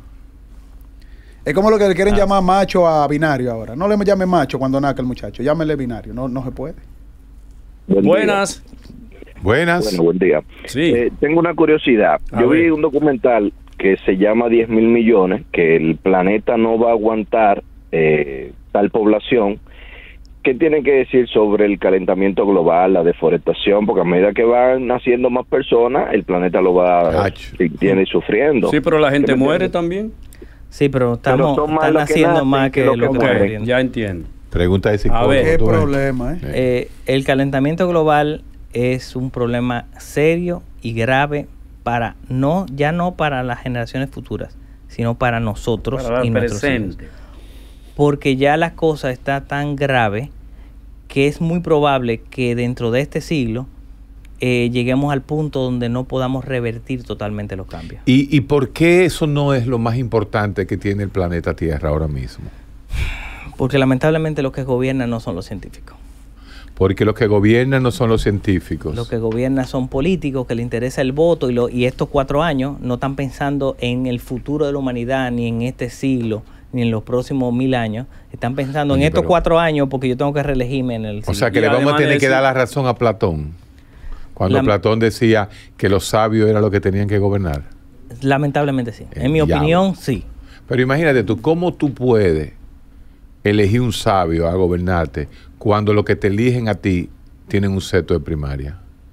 Es como lo que le quieren Ah. llamar macho a binario ahora. No le llame macho cuando nazca el muchacho, llámele binario. No, no se puede. Buen día. Buenas. Buenas. Bueno, buen día. Sí. Eh, tengo una curiosidad. A Yo ver. vi un documental que se llama diez mil millones, que el planeta no va a aguantar eh, tal población. ¿Qué tiene que decir sobre el calentamiento global, la deforestación? Porque a medida que van naciendo más personas, el planeta lo va Ach. tiene sufriendo. Sí, pero la gente ¿Sí me muere entiendes? también. Sí, pero estamos son más están los que haciendo nacen más que que los lo que que Ok, están mueren. muriendo. ya entiendo. Pregunta de psicólogo. ver. Qué ¿tú ves? problema, ¿eh? Eh, el calentamiento global es un problema serio y grave para no ya no para las generaciones futuras, sino para nosotros Para y el nuestros hijos. presente. Porque ya la cosa está tan grave que es muy probable que dentro de este siglo eh, lleguemos al punto donde no podamos revertir totalmente los cambios. ¿Y, ¿Y por qué eso no es lo más importante que tiene el planeta Tierra ahora mismo? Porque lamentablemente los que gobiernan no son los científicos. Porque los que gobiernan no son los científicos. Los que gobiernan son políticos que les interesa el voto y, lo, y estos cuatro años no están pensando en el futuro de la humanidad, ni en este siglo, ni en los próximos mil años. Están pensando Oye, en estos pero- cuatro años porque yo tengo que reelegirme en el O siglo. sea que Y le vamos a además de tener que decir- dar la razón a Platón. Cuando La- Platón decía que los sabios eran los que tenían que gobernar. Lamentablemente sí. El En mi diablo. opinión, sí. Pero imagínate tú, ¿cómo tú puedes elegir un sabio a gobernarte cuando los que te eligen a ti tienen un seto de primaria?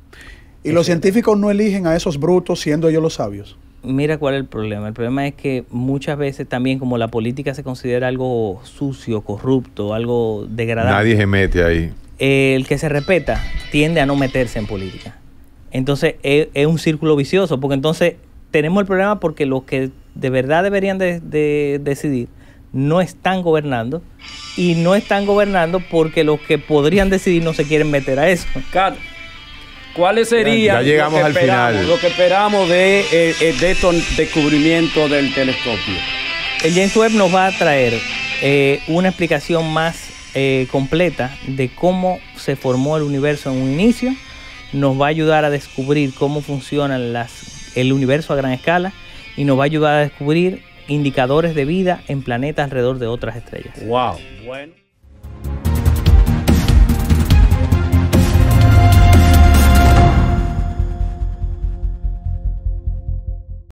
Y los científicos no eligen a esos brutos siendo ellos los sabios. Mira cuál es el problema. El problema es que muchas veces también como la política se considera algo sucio, corrupto, algo degradante. Nadie se mete ahí. El que se respeta tiende a no meterse en política. Entonces es, es un círculo vicioso, porque entonces tenemos el problema porque los que de verdad deberían de, de decidir no están gobernando y no están gobernando porque los que podrían decidir no se quieren meter a eso. Cat, ¿cuáles serían Ya llegamos lo que al esperamos, final. lo que esperamos de, eh, eh, de estos descubrimientos del telescopio? El James Webb nos va a traer eh, una explicación más eh, completa de cómo se formó el universo en un inicio. Nos va a ayudar a descubrir cómo funciona las, el universo a gran escala y nos va a ayudar a descubrir indicadores de vida en planetas alrededor de otras estrellas. Wow. Bueno.